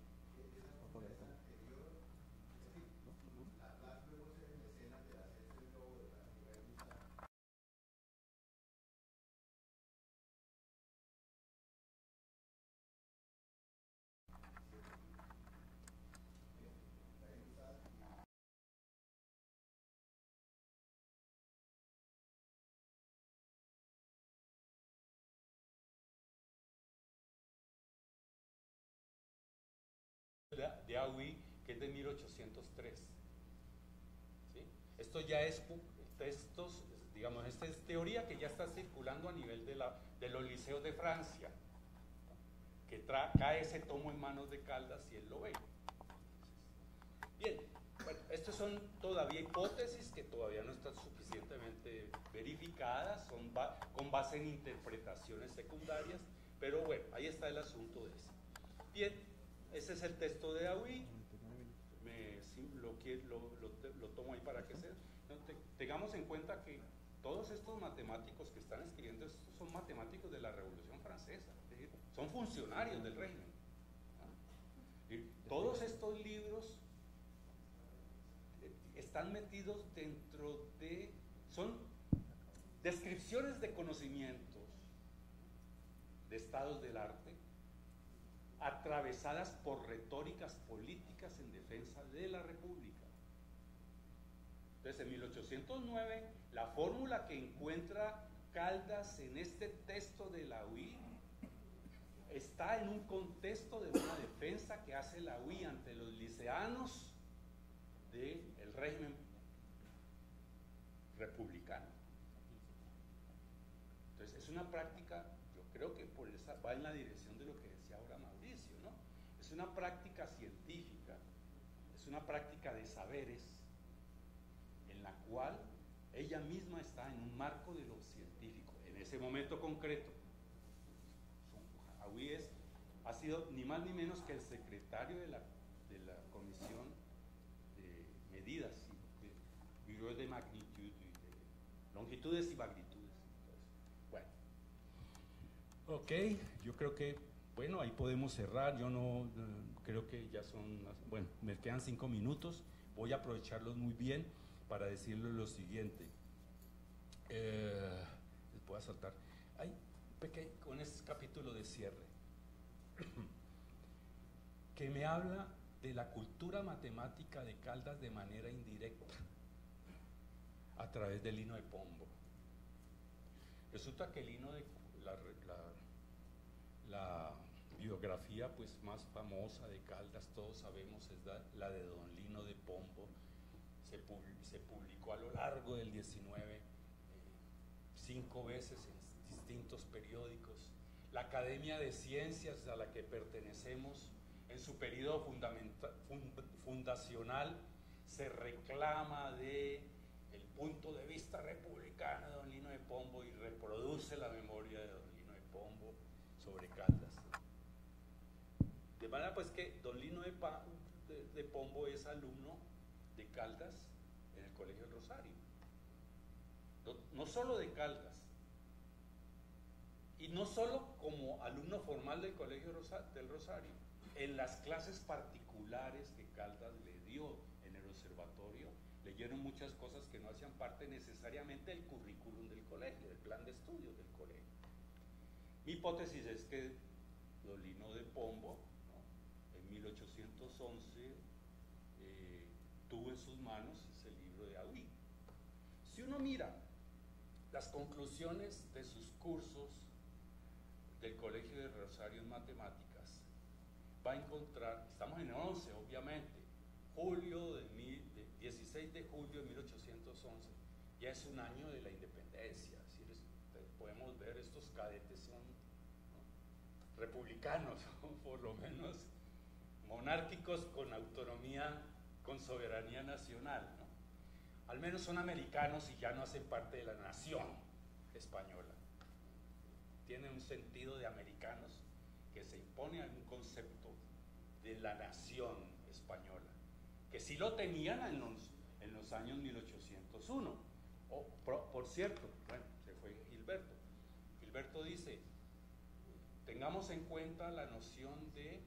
De Hauy, que es de 1803. ¿Sí? Esto ya es textos, digamos, esta es teoría que ya está circulando a nivel de los liceos de Francia, que cae ese tomo en manos de Caldas y él lo ve. Bien, bueno, estas son todavía hipótesis que todavía no están suficientemente verificadas, son con base en interpretaciones secundarias, pero bueno, ahí está el asunto de eso. Bien. Ese es el texto de Hauy, lo tomo ahí para que tengamos en cuenta que todos estos matemáticos que están escribiendo estos son matemáticos de la Revolución Francesa, es decir, son funcionarios del régimen. Y todos estos libros están metidos dentro de, son descripciones de conocimientos, de estados del arte, atravesadas por retóricas políticas en defensa de la República. Entonces, en 1809, la fórmula que encuentra Caldas en este texto de la Hauy está en un contexto de una defensa que hace la Hauy ante los liceanos del régimen republicano. Entonces, es una práctica, yo creo que por esa va en la dirección de lo que decía ahora Mauricio, ¿no? Es una práctica científica, es una práctica de saberes en la cual ella misma está en un marco de lo científico. En ese momento concreto, Hauy ha sido ni más ni menos que el secretario de la Comisión de Medidas, de Bureau de Magnitude y de longitudes y magnitudes. Bueno, ok, yo creo que, bueno, ahí podemos cerrar. Yo no creo que ya son, bueno, me quedan 5 minutos, voy a aprovecharlos muy bien para decirles lo siguiente. Les voy a saltar. Hay con este capítulo de cierre que me habla de la cultura matemática de Caldas de manera indirecta a través del Lino de Pombo. Resulta que el Lino de la biografía pues más famosa de Caldas, todos sabemos, es la de don Lino de Pombo. Se publicó a lo largo del 19 5 veces en distintos periódicos. La Academia de Ciencias a la que pertenecemos en su periodo fundacional se reclama de el punto de vista republicano de don Lino de Pombo y reproduce la memoria de don Lino de Pombo sobre Caldas. De manera pues que don Lino de Pombo es alumno de Caldas en el Colegio del Rosario. No solo de Caldas, y no solo como alumno formal del Colegio del Rosario, en las clases particulares que Caldas le dio en el observatorio, leyeron muchas cosas que no hacían parte necesariamente del currículum del colegio, del plan de estudios del colegio. Mi hipótesis es que don Lino de Pombo, ¿no?, en 1811 tuvo en sus manos ese libro de Haüy. Si uno mira las conclusiones de sus cursos del Colegio de Rosario en Matemáticas, va a encontrar, estamos en el 11 obviamente, 16 de julio de 1811, ya es un año de la independencia, podemos ver estos cadetes son, ¿no?, republicanos, por lo menos monárquicos con autonomía, con soberanía nacional, ¿no? Al menos son americanos y ya no hacen parte de la nación española. Tienen un sentido de americanos que se impone a un concepto de la nación española, que sí lo tenían en los años 1801. Por cierto, bueno, se fue Gilberto. Gilberto dice, tengamos en cuenta la noción de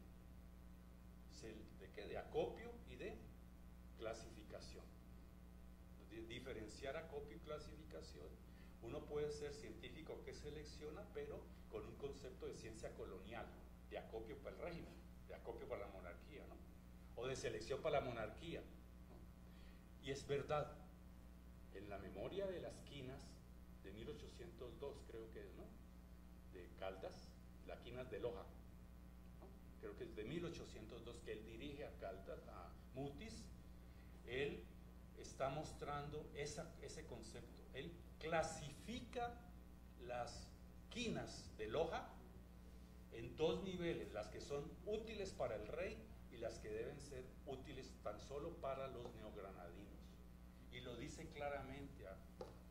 acopio y de clasificación. Diferenciar acopio y clasificación. Uno puede ser científico que selecciona, pero con un concepto de ciencia colonial, de acopio para el régimen, de acopio para la monarquía, ¿no?, o de selección para la monarquía, ¿no? Y es verdad, en la memoria de las quinas de 1802, creo que es, ¿no?, de Caldas, las quinas de Loja, ¿no?, creo que es de 1802, que él dirige a Caldas, a Mutis, él está mostrando ese concepto. Él clasifica las quinas de Loja en 2 niveles, las que son útiles para el rey y las que deben ser útiles tan solo para los neogranadinos. Y lo dice claramente a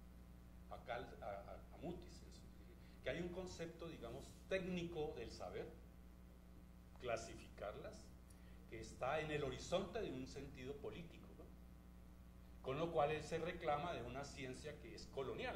Mutis, que hay un concepto, digamos, técnico del saber, clasificarlas, que está en el horizonte de un sentido político, ¿no?, con lo cual él se reclama de una ciencia que es colonial.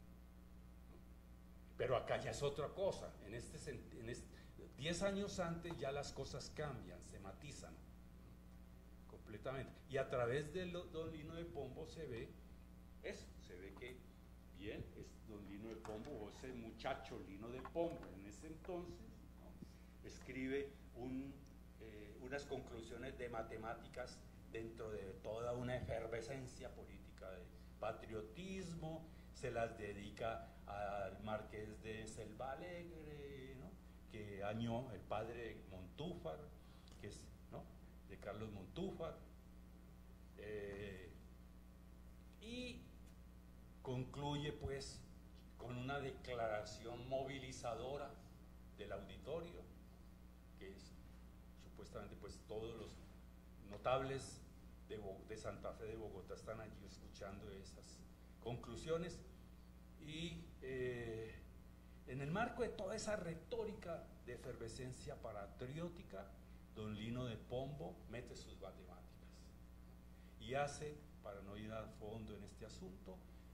Pero acá ya es otra cosa. 10 años antes ya las cosas cambian, se matizan completamente. Y a través de don Lino de Pombo se ve eso, se ve que bien, es don Lino de Pombo, o ese muchacho Lino de Pombo en ese entonces, ¿no?, escribe unas conclusiones de matemáticas dentro de toda una efervescencia política de patriotismo, se las dedica al marqués de Selvalegre, ¿no?, que añó el padre Montúfar, que es, ¿no?, de Carlos Montúfar, y concluye pues con una declaración movilizadora del auditorio, que es supuestamente pues todos los notables de Santa Fe de Bogotá están allí escuchando esas conclusiones, y en el marco de toda esa retórica de efervescencia patriótica, don Lino de Pombo mete sus matemáticas y hace, para no ir a fondo en este asunto,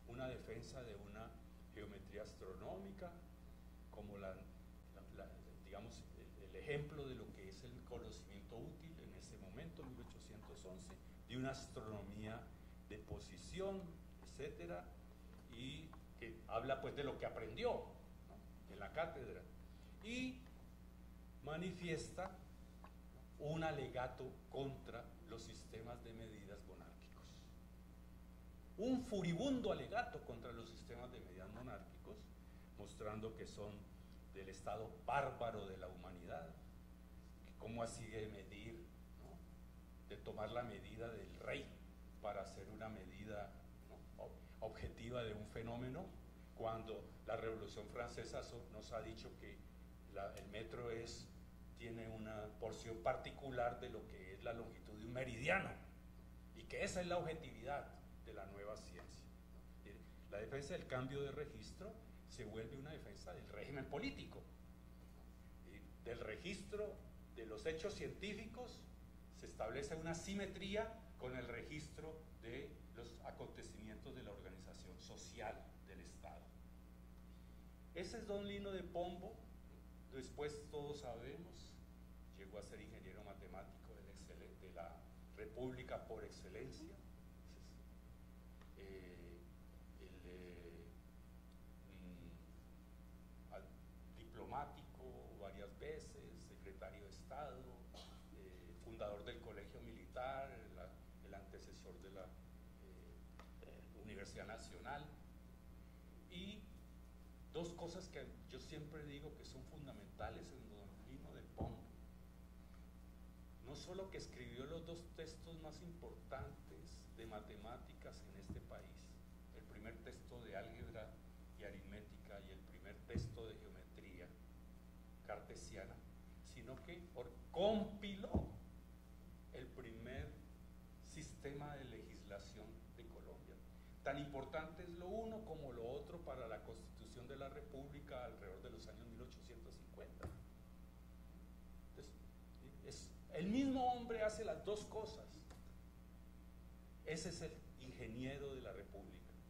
una defensa de una geometría astronómica como digamos, el ejemplo de lo que es el conocimiento útil en ese momento, 1811, de una astronomía de posición, etcétera, y que habla pues de lo que aprendió, ¿no?, en la cátedra, y manifiesta un alegato contra los sistemas de medidas monárquicos. Un furibundo alegato contra los sistemas de medidas monárquicos, mostrando que son del estado bárbaro de la humanidad, que cómo así de medir, ¿no?, de tomar la medida del rey para hacer una medida, ¿no?, objetiva de un fenómeno, cuando la Revolución Francesa nos ha dicho que el metro tiene una porción particular de lo que es la longitud de un meridiano, y que esa es la objetividad de la nueva ciencia. La defensa del cambio de registro se vuelve una defensa del régimen político, del registro de los hechos científicos. Se establece una simetría con el registro de los acontecimientos de la organización social del Estado. Ese es don Lino de Pombo. Después, todos sabemos, llegó a ser ingeniero matemático de la República por excelencia. Diplomático varias veces, secretario de Estado, fundador del Colegio Militar, el antecesor de la Universidad Nacional. Y dos cosas que yo siempre digo que son fundamentales en don Lino de Pombo. No solo que escribió los dos textos más importantes de matemáticas en este país, el primer texto de álgebra y aritmética y el primer texto de geometría cartesiana, sino que compiló el primer sistema de legislación de Colombia. Tan importante es lo uno como lo otro para la Constitución de la República alrededor de los años 1850. Entonces, el mismo hombre hace las dos cosas. Ese es el ingeniero de la República.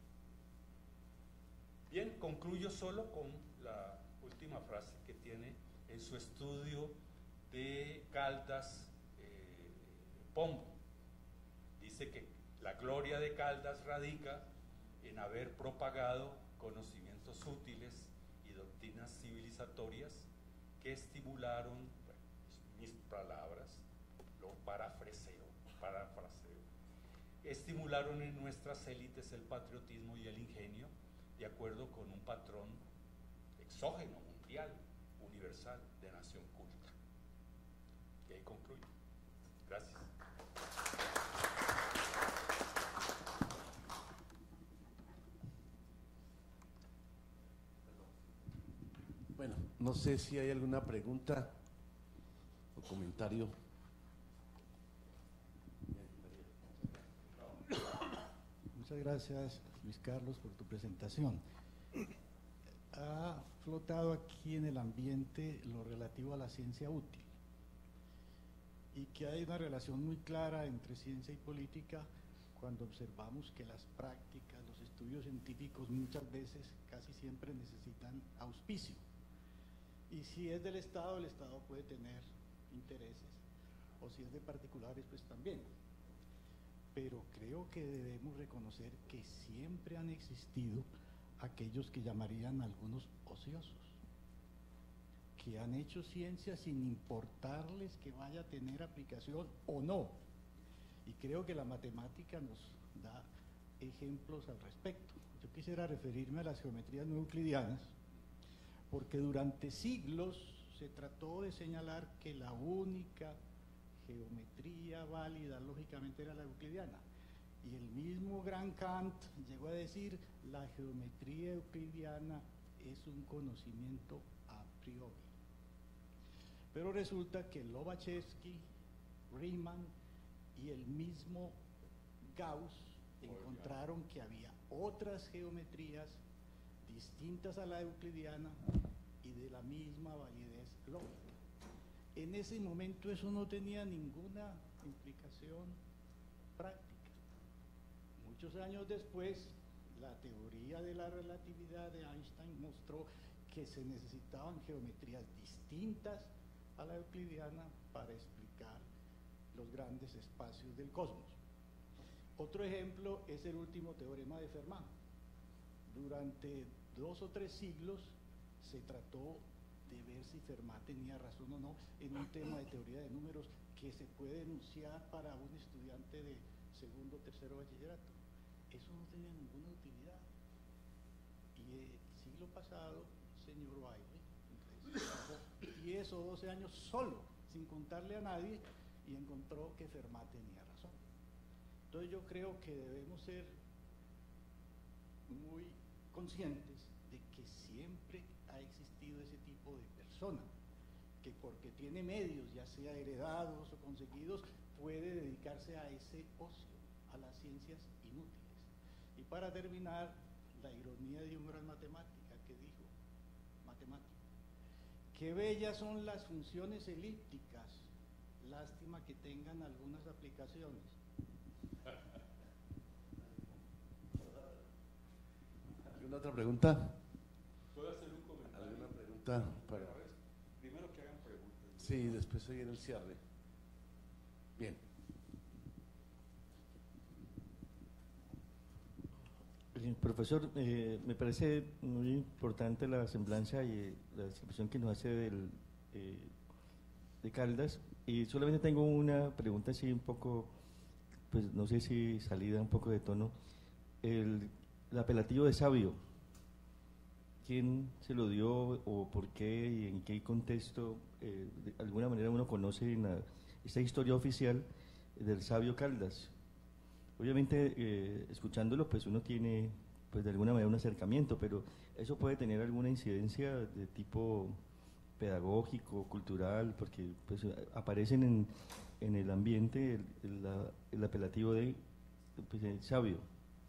Bien, concluyo solo con la última frase que tiene en su estudio de Caldas Pombo. Dice que la gloria de Caldas radica en haber propagado conocimientos útiles y doctrinas civilizatorias que estimularon, bueno, mis palabras, lo parafraseo, estimularon en nuestras élites el patriotismo y el ingenio de acuerdo con un patrón exógeno, mundial, universal, de nación culta. Y ahí concluyo. Gracias. Bueno, no sé si hay alguna pregunta o comentario. Muchas gracias, Luis Carlos, por tu presentación. Ha flotado aquí en el ambiente lo relativo a la ciencia útil y que hay una relación muy clara entre ciencia y política cuando observamos que las prácticas, los estudios científicos muchas veces, casi siempre necesitan auspicio. Y si es del Estado, el Estado puede tener intereses, o si es de particulares, pues también. Pero creo que debemos reconocer que siempre han existido aquellos que llamarían algunos ociosos, que han hecho ciencia sin importarles que vaya a tener aplicación o no. Y creo que la matemática nos da ejemplos al respecto. Yo quisiera referirme a las geometrías no euclidianas, porque durante siglos se trató de señalar que la única geometría válida lógicamente era la euclidiana, y el mismo gran Kant llegó a decir: la geometría euclidiana es un conocimiento a priori. Pero resulta que Lobachevsky, Riemann y el mismo Gauss encontraron que había otras geometrías distintas a la euclidiana y de la misma validez lógica. En ese momento eso no tenía ninguna implicación práctica. Muchos años después, La teoría de la relatividad de Einstein mostró que se necesitaban geometrías distintas a la euclidiana para explicar los grandes espacios del cosmos. Otro ejemplo es el último teorema de Fermat. Durante 2 o 3 siglos se trató de ver si Fermat tenía razón o no en un tema de teoría de números que se puede enunciar para un estudiante de segundo o tercero bachillerato. Eso no tenía ninguna utilidad. Y el siglo pasado, señor Wiley, pasó 10 o 12 años solo, sin contarle a nadie, y encontró que Fermat tenía razón. Entonces yo creo que debemos ser muy conscientes de que siempre ha existido ese tipo de persona, que porque tiene medios, ya sea heredados o conseguidos, puede dedicarse a ese ocio, a las ciencias inútiles. Y para terminar, la ironía de un gran matemática que dijo, matemático, qué bellas son las funciones elípticas, lástima que tengan algunas aplicaciones. ¿Alguna otra pregunta? ¿Puedo hacer un comentario? ¿Alguna pregunta? Para... Primero que hagan preguntas. Sí, después se viene el cierre. Bien. Profesor, me parece muy importante la semblanza y la descripción que nos hace de Caldas, y solamente tengo una pregunta así un poco, pues no sé si salida un poco de tono. El apelativo de sabio, ¿quién se lo dio o por qué y en qué contexto? De alguna manera uno conoce en esta historia oficial del sabio Caldas. Obviamente, escuchándolo, pues uno tiene, pues de alguna manera un acercamiento, pero eso puede tener alguna incidencia de tipo pedagógico, cultural, porque pues aparecen en el ambiente el apelativo de pues, el sabio.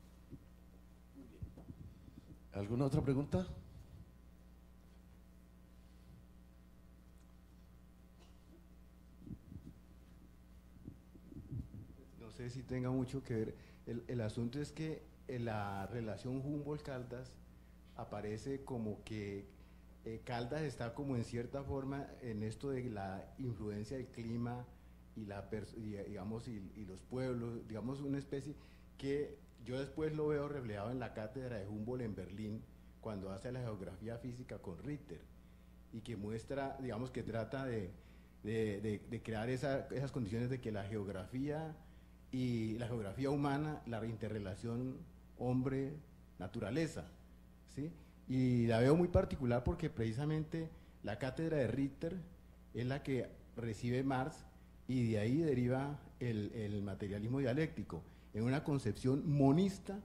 ¿Alguna otra pregunta? No sé si tenga mucho que ver. El asunto es que en la relación Humboldt-Caldas aparece como que Caldas está como en cierta forma en esto de la influencia del clima y los pueblos, digamos una especie que yo después lo veo reflejado en la cátedra de Humboldt en Berlín cuando hace la geografía física con Ritter y que muestra, digamos que trata de crear esas condiciones de que la geografía y la geografía humana, la interrelación hombre-naturaleza, ¿sí? Y la veo muy particular porque precisamente la cátedra de Ritter es la que recibe Marx y de ahí deriva el materialismo dialéctico, en una concepción monista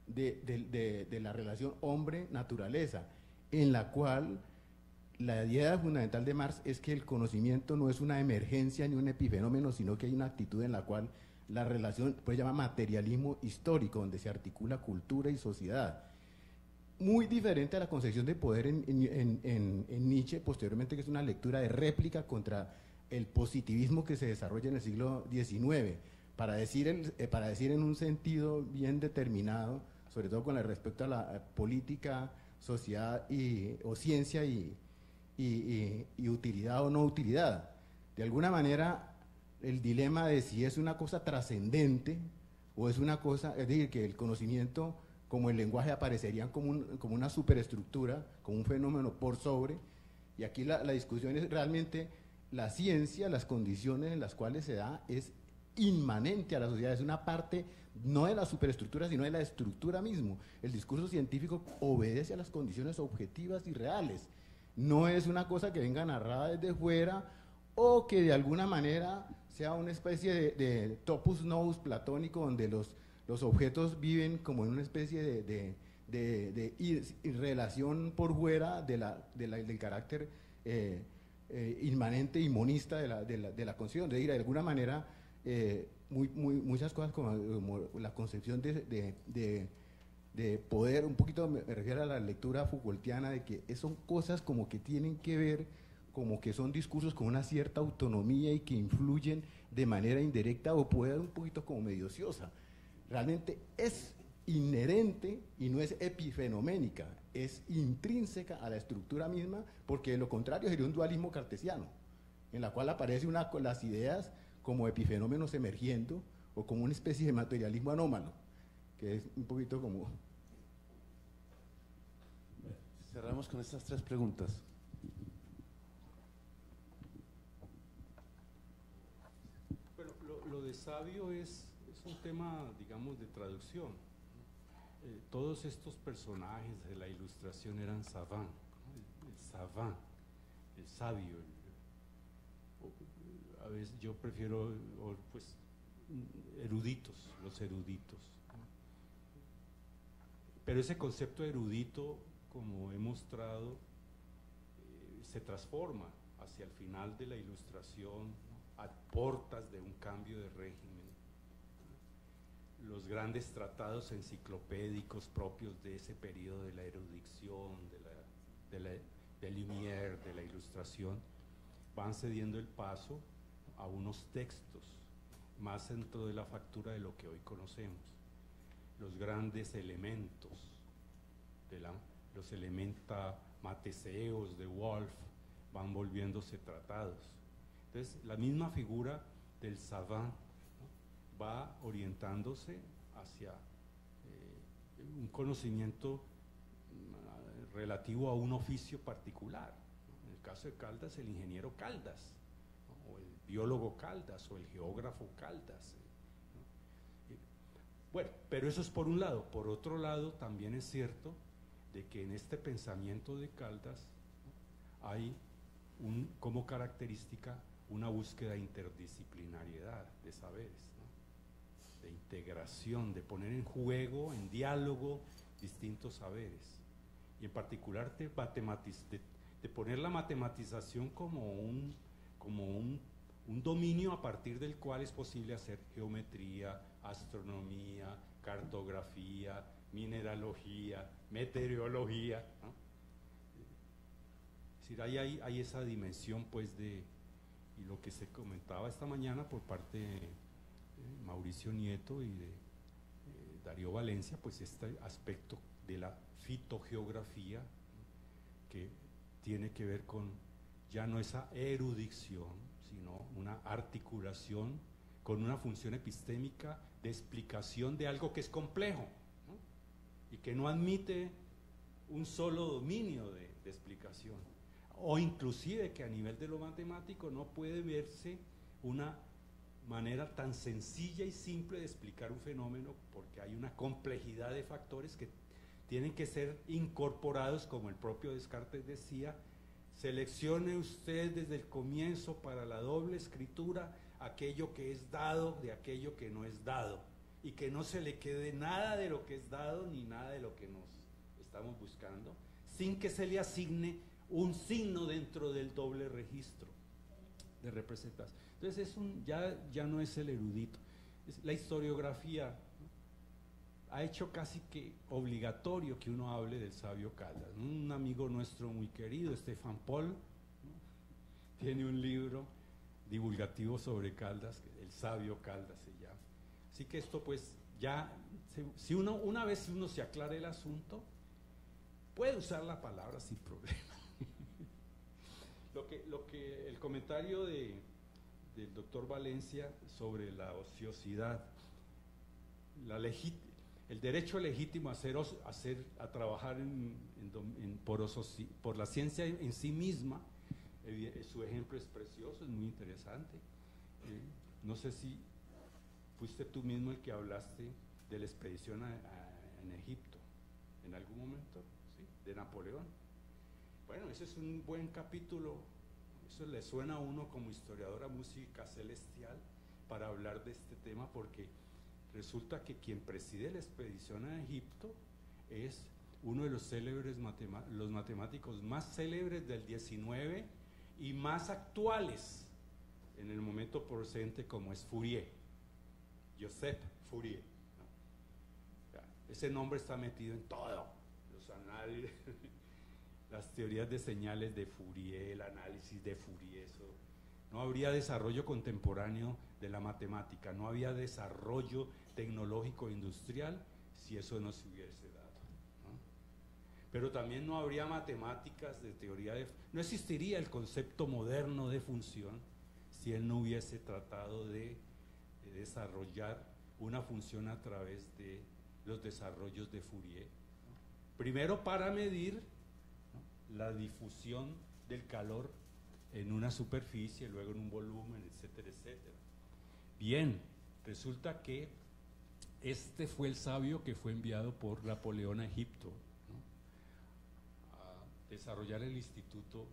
de la relación hombre-naturaleza, en la cual la idea fundamental de Marx es que el conocimiento no es una emergencia ni un epifenómeno, sino que hay una actitud en la cual la relación puede llamar materialismo histórico, donde se articula cultura y sociedad. Muy diferente a la concepción de poder en Nietzsche, posteriormente, que es una lectura de réplica contra el positivismo que se desarrolla en el siglo XIX, para decir en un sentido bien determinado, sobre todo con respecto a la política, sociedad o ciencia y utilidad o no utilidad. De alguna manera, el dilema de si es una cosa trascendente o es una cosa, es decir, que el conocimiento como el lenguaje aparecerían como una superestructura, como un fenómeno por sobre, y aquí la discusión es realmente la ciencia, las condiciones en las cuales se da, es inmanente a la sociedad, es una parte no de la superestructura, sino de la estructura mismo. El discurso científico obedece a las condiciones objetivas y reales, no es una cosa que venga narrada desde fuera o que de alguna manera sea una especie de topus nous platónico, donde los objetos viven como en una especie de relación por fuera del carácter inmanente y monista de la concepción. De alguna manera, muchas cosas como la concepción de poder, un poquito me refiero a la lectura Foucaultiana, de que son cosas como que tienen que ver, como que son discursos con una cierta autonomía y que influyen de manera indirecta o puede ser un poquito como medio ociosa. Realmente es inherente y no es epifenoménica, es intrínseca a la estructura misma, porque de lo contrario sería un dualismo cartesiano, en la cual aparece las ideas como epifenómenos emergiendo o como una especie de materialismo anómalo, que es un poquito como... Cerramos con estas 3 preguntas. Bueno, lo de sabio es un tema, digamos, de traducción. Todos estos personajes de la Ilustración eran savant, ¿no? El savant, el sabio. A veces yo prefiero, pues, eruditos, los eruditos, ¿no? Pero ese concepto erudito, como he mostrado, se transforma hacia el final de la Ilustración, ¿no? A portas de un cambio de régimen. Los grandes tratados enciclopédicos propios de ese periodo de la erudición, de Lumière, de la Ilustración, van cediendo el paso a unos textos más dentro de la factura de lo que hoy conocemos. Los grandes elementos, los elementa mateseos de Wolff, van volviéndose tratados. Entonces, la misma figura del savant, ¿no?, va orientándose hacia un conocimiento relativo a un oficio particular, ¿no? En el caso de Caldas, el ingeniero Caldas, ¿no?, o el biólogo Caldas, o el geógrafo Caldas, ¿no? Bueno, pero eso es por un lado. Por otro lado, también es cierto de que en este pensamiento de Caldas, ¿no?, hay como característica una búsqueda de interdisciplinariedad de saberes, ¿no?, de integración, de poner en juego, en diálogo, distintos saberes, y en particular de poner la matematización como un dominio a partir del cual es posible hacer geometría, astronomía, cartografía, mineralogía, meteorología, ¿no? Es decir, hay esa dimensión, pues, y lo que se comentaba esta mañana por parte de Mauricio Nieto y de Darío Valencia, pues este aspecto de la fitogeografía, ¿no?, que tiene que ver con ya no esa erudición, sino una articulación con una función epistémica de explicación de algo que es complejo, ¿no?, y que no admite un solo dominio de explicación, o inclusive que a nivel de lo matemático no puede verse una manera tan sencilla y simple de explicar un fenómeno, porque hay una complejidad de factores que tienen que ser incorporados, como el propio Descartes decía: seleccione usted desde el comienzo para la doble escritura aquello que es dado de aquello que no es dado, y que no se le quede nada de lo que es dado ni nada de lo que nos estamos buscando, sin que se le asigne un signo dentro del doble registro de representación. Entonces ya no es el erudito, es la historiografía, ¿no?, ha hecho casi que obligatorio que uno hable del sabio Caldas. Un amigo nuestro muy querido, Stefan Poll, ¿no?, tiene un libro divulgativo sobre Caldas, el sabio Caldas se llama. Así que esto, pues, ya, si una vez uno se aclara el asunto, puede usar la palabra sin problema. Lo que el comentario del doctor Valencia sobre la ociosidad, el derecho legítimo a trabajar por la ciencia en sí misma, su ejemplo es precioso, es muy interesante. No sé si fuiste tú mismo el que hablaste de la expedición en Egipto, en algún momento, ¿sí?, de Napoleón. Bueno, ese es un buen capítulo, eso le suena a uno como historiador a música celestial para hablar de este tema, porque resulta que quien preside la expedición a Egipto es uno de los los matemáticos más célebres del 19 y más actuales en el momento presente, como es Fourier, Joseph Fourier, ¿no? O sea, ese nombre está metido en todo, los análisis, las teorías de señales de Fourier, el análisis de Fourier. Eso, no habría desarrollo contemporáneo de la matemática, no había desarrollo tecnológico e industrial si eso no se hubiese dado, ¿no? Pero también no habría matemáticas de teoría no existiría el concepto moderno de función si él no hubiese tratado de desarrollar una función a través de los desarrollos de Fourier, ¿no? Primero para medir, ¿no?, la difusión del calor en una superficie, luego en un volumen, etcétera, etcétera. Bien, resulta que este fue el sabio que fue enviado por Napoleón a Egipto, ¿no?, a desarrollar el Instituto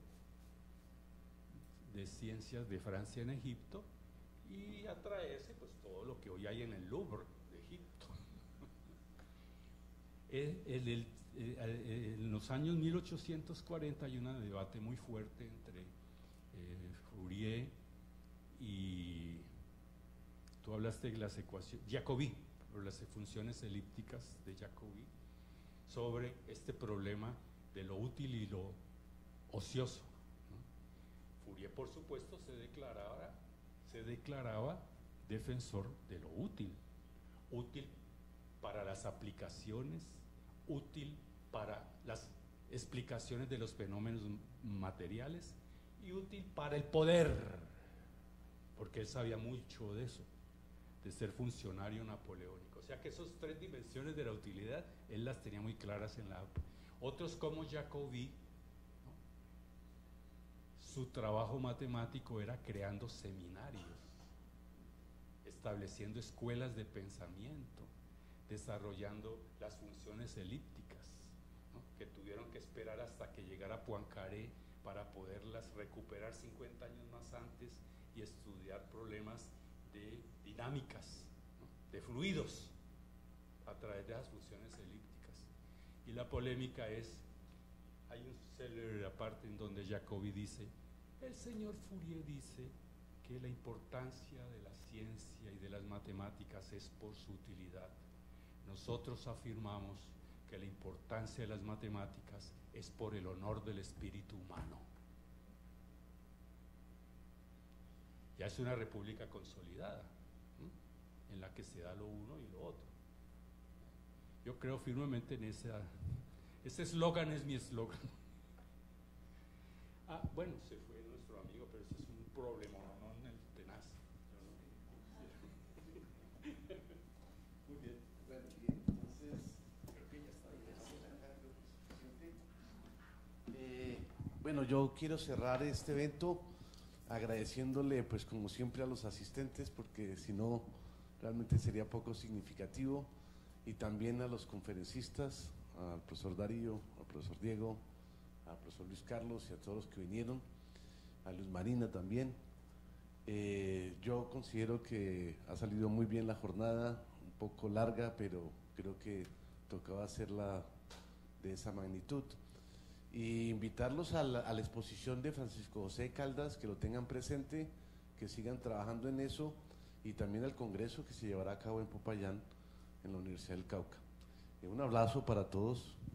de Ciencias de Francia en Egipto y a traerse pues todo lo que hoy hay en el Louvre de Egipto. En los años 1840 hay un debate muy fuerte entre Fourier y, tú hablaste de las ecuaciones, Jacobi, por las funciones elípticas de Jacobi, sobre este problema de lo útil y lo ocioso, ¿no? Fourier, por supuesto, se declaraba defensor de lo útil, útil para las aplicaciones, útil para las explicaciones de los fenómenos materiales y útil para el poder, porque él sabía mucho de eso, de ser funcionario napoleónico. O sea que esas tres dimensiones de la utilidad, él las tenía muy claras en la... Otros como Jacobi, ¿no?, su trabajo matemático era creando seminarios, estableciendo escuelas de pensamiento, desarrollando las funciones elípticas, ¿no?, que tuvieron que esperar hasta que llegara Poincaré para poderlas recuperar 50 años más antes y estudiar problemas de dinámicas, ¿no?, de fluidos a través de las funciones elípticas. Y la polémica es, hay un célebre aparte en donde Jacobi dice, el señor Fourier dice que la importancia de la ciencia y de las matemáticas es por su utilidad. Nosotros afirmamos que la importancia de las matemáticas es por el honor del espíritu humano. Ya es una república consolidada, ¿no?, en la que se da lo uno y lo otro. Yo creo firmemente en ese eslogan es mi eslogan. Ah, bueno, se fue nuestro amigo, pero ese es un problema, no en el tenaz. Muy bien. Bueno, y entonces, creo que ya está bien. Bueno, yo quiero cerrar este evento agradeciéndole, pues como siempre, a los asistentes, porque si no, realmente sería poco significativo, y también a los conferencistas, al profesor Darío, al profesor Diego, al profesor Luis Carlos y a todos los que vinieron, a Luz Marina también. Yo considero que ha salido muy bien la jornada, un poco larga, pero creo que tocaba hacerla de esa magnitud. Y invitarlos a la exposición de Francisco José Caldas, que lo tengan presente, que sigan trabajando en eso, y también al congreso que se llevará a cabo en Popayán, en la Universidad del Cauca. Un abrazo para todos.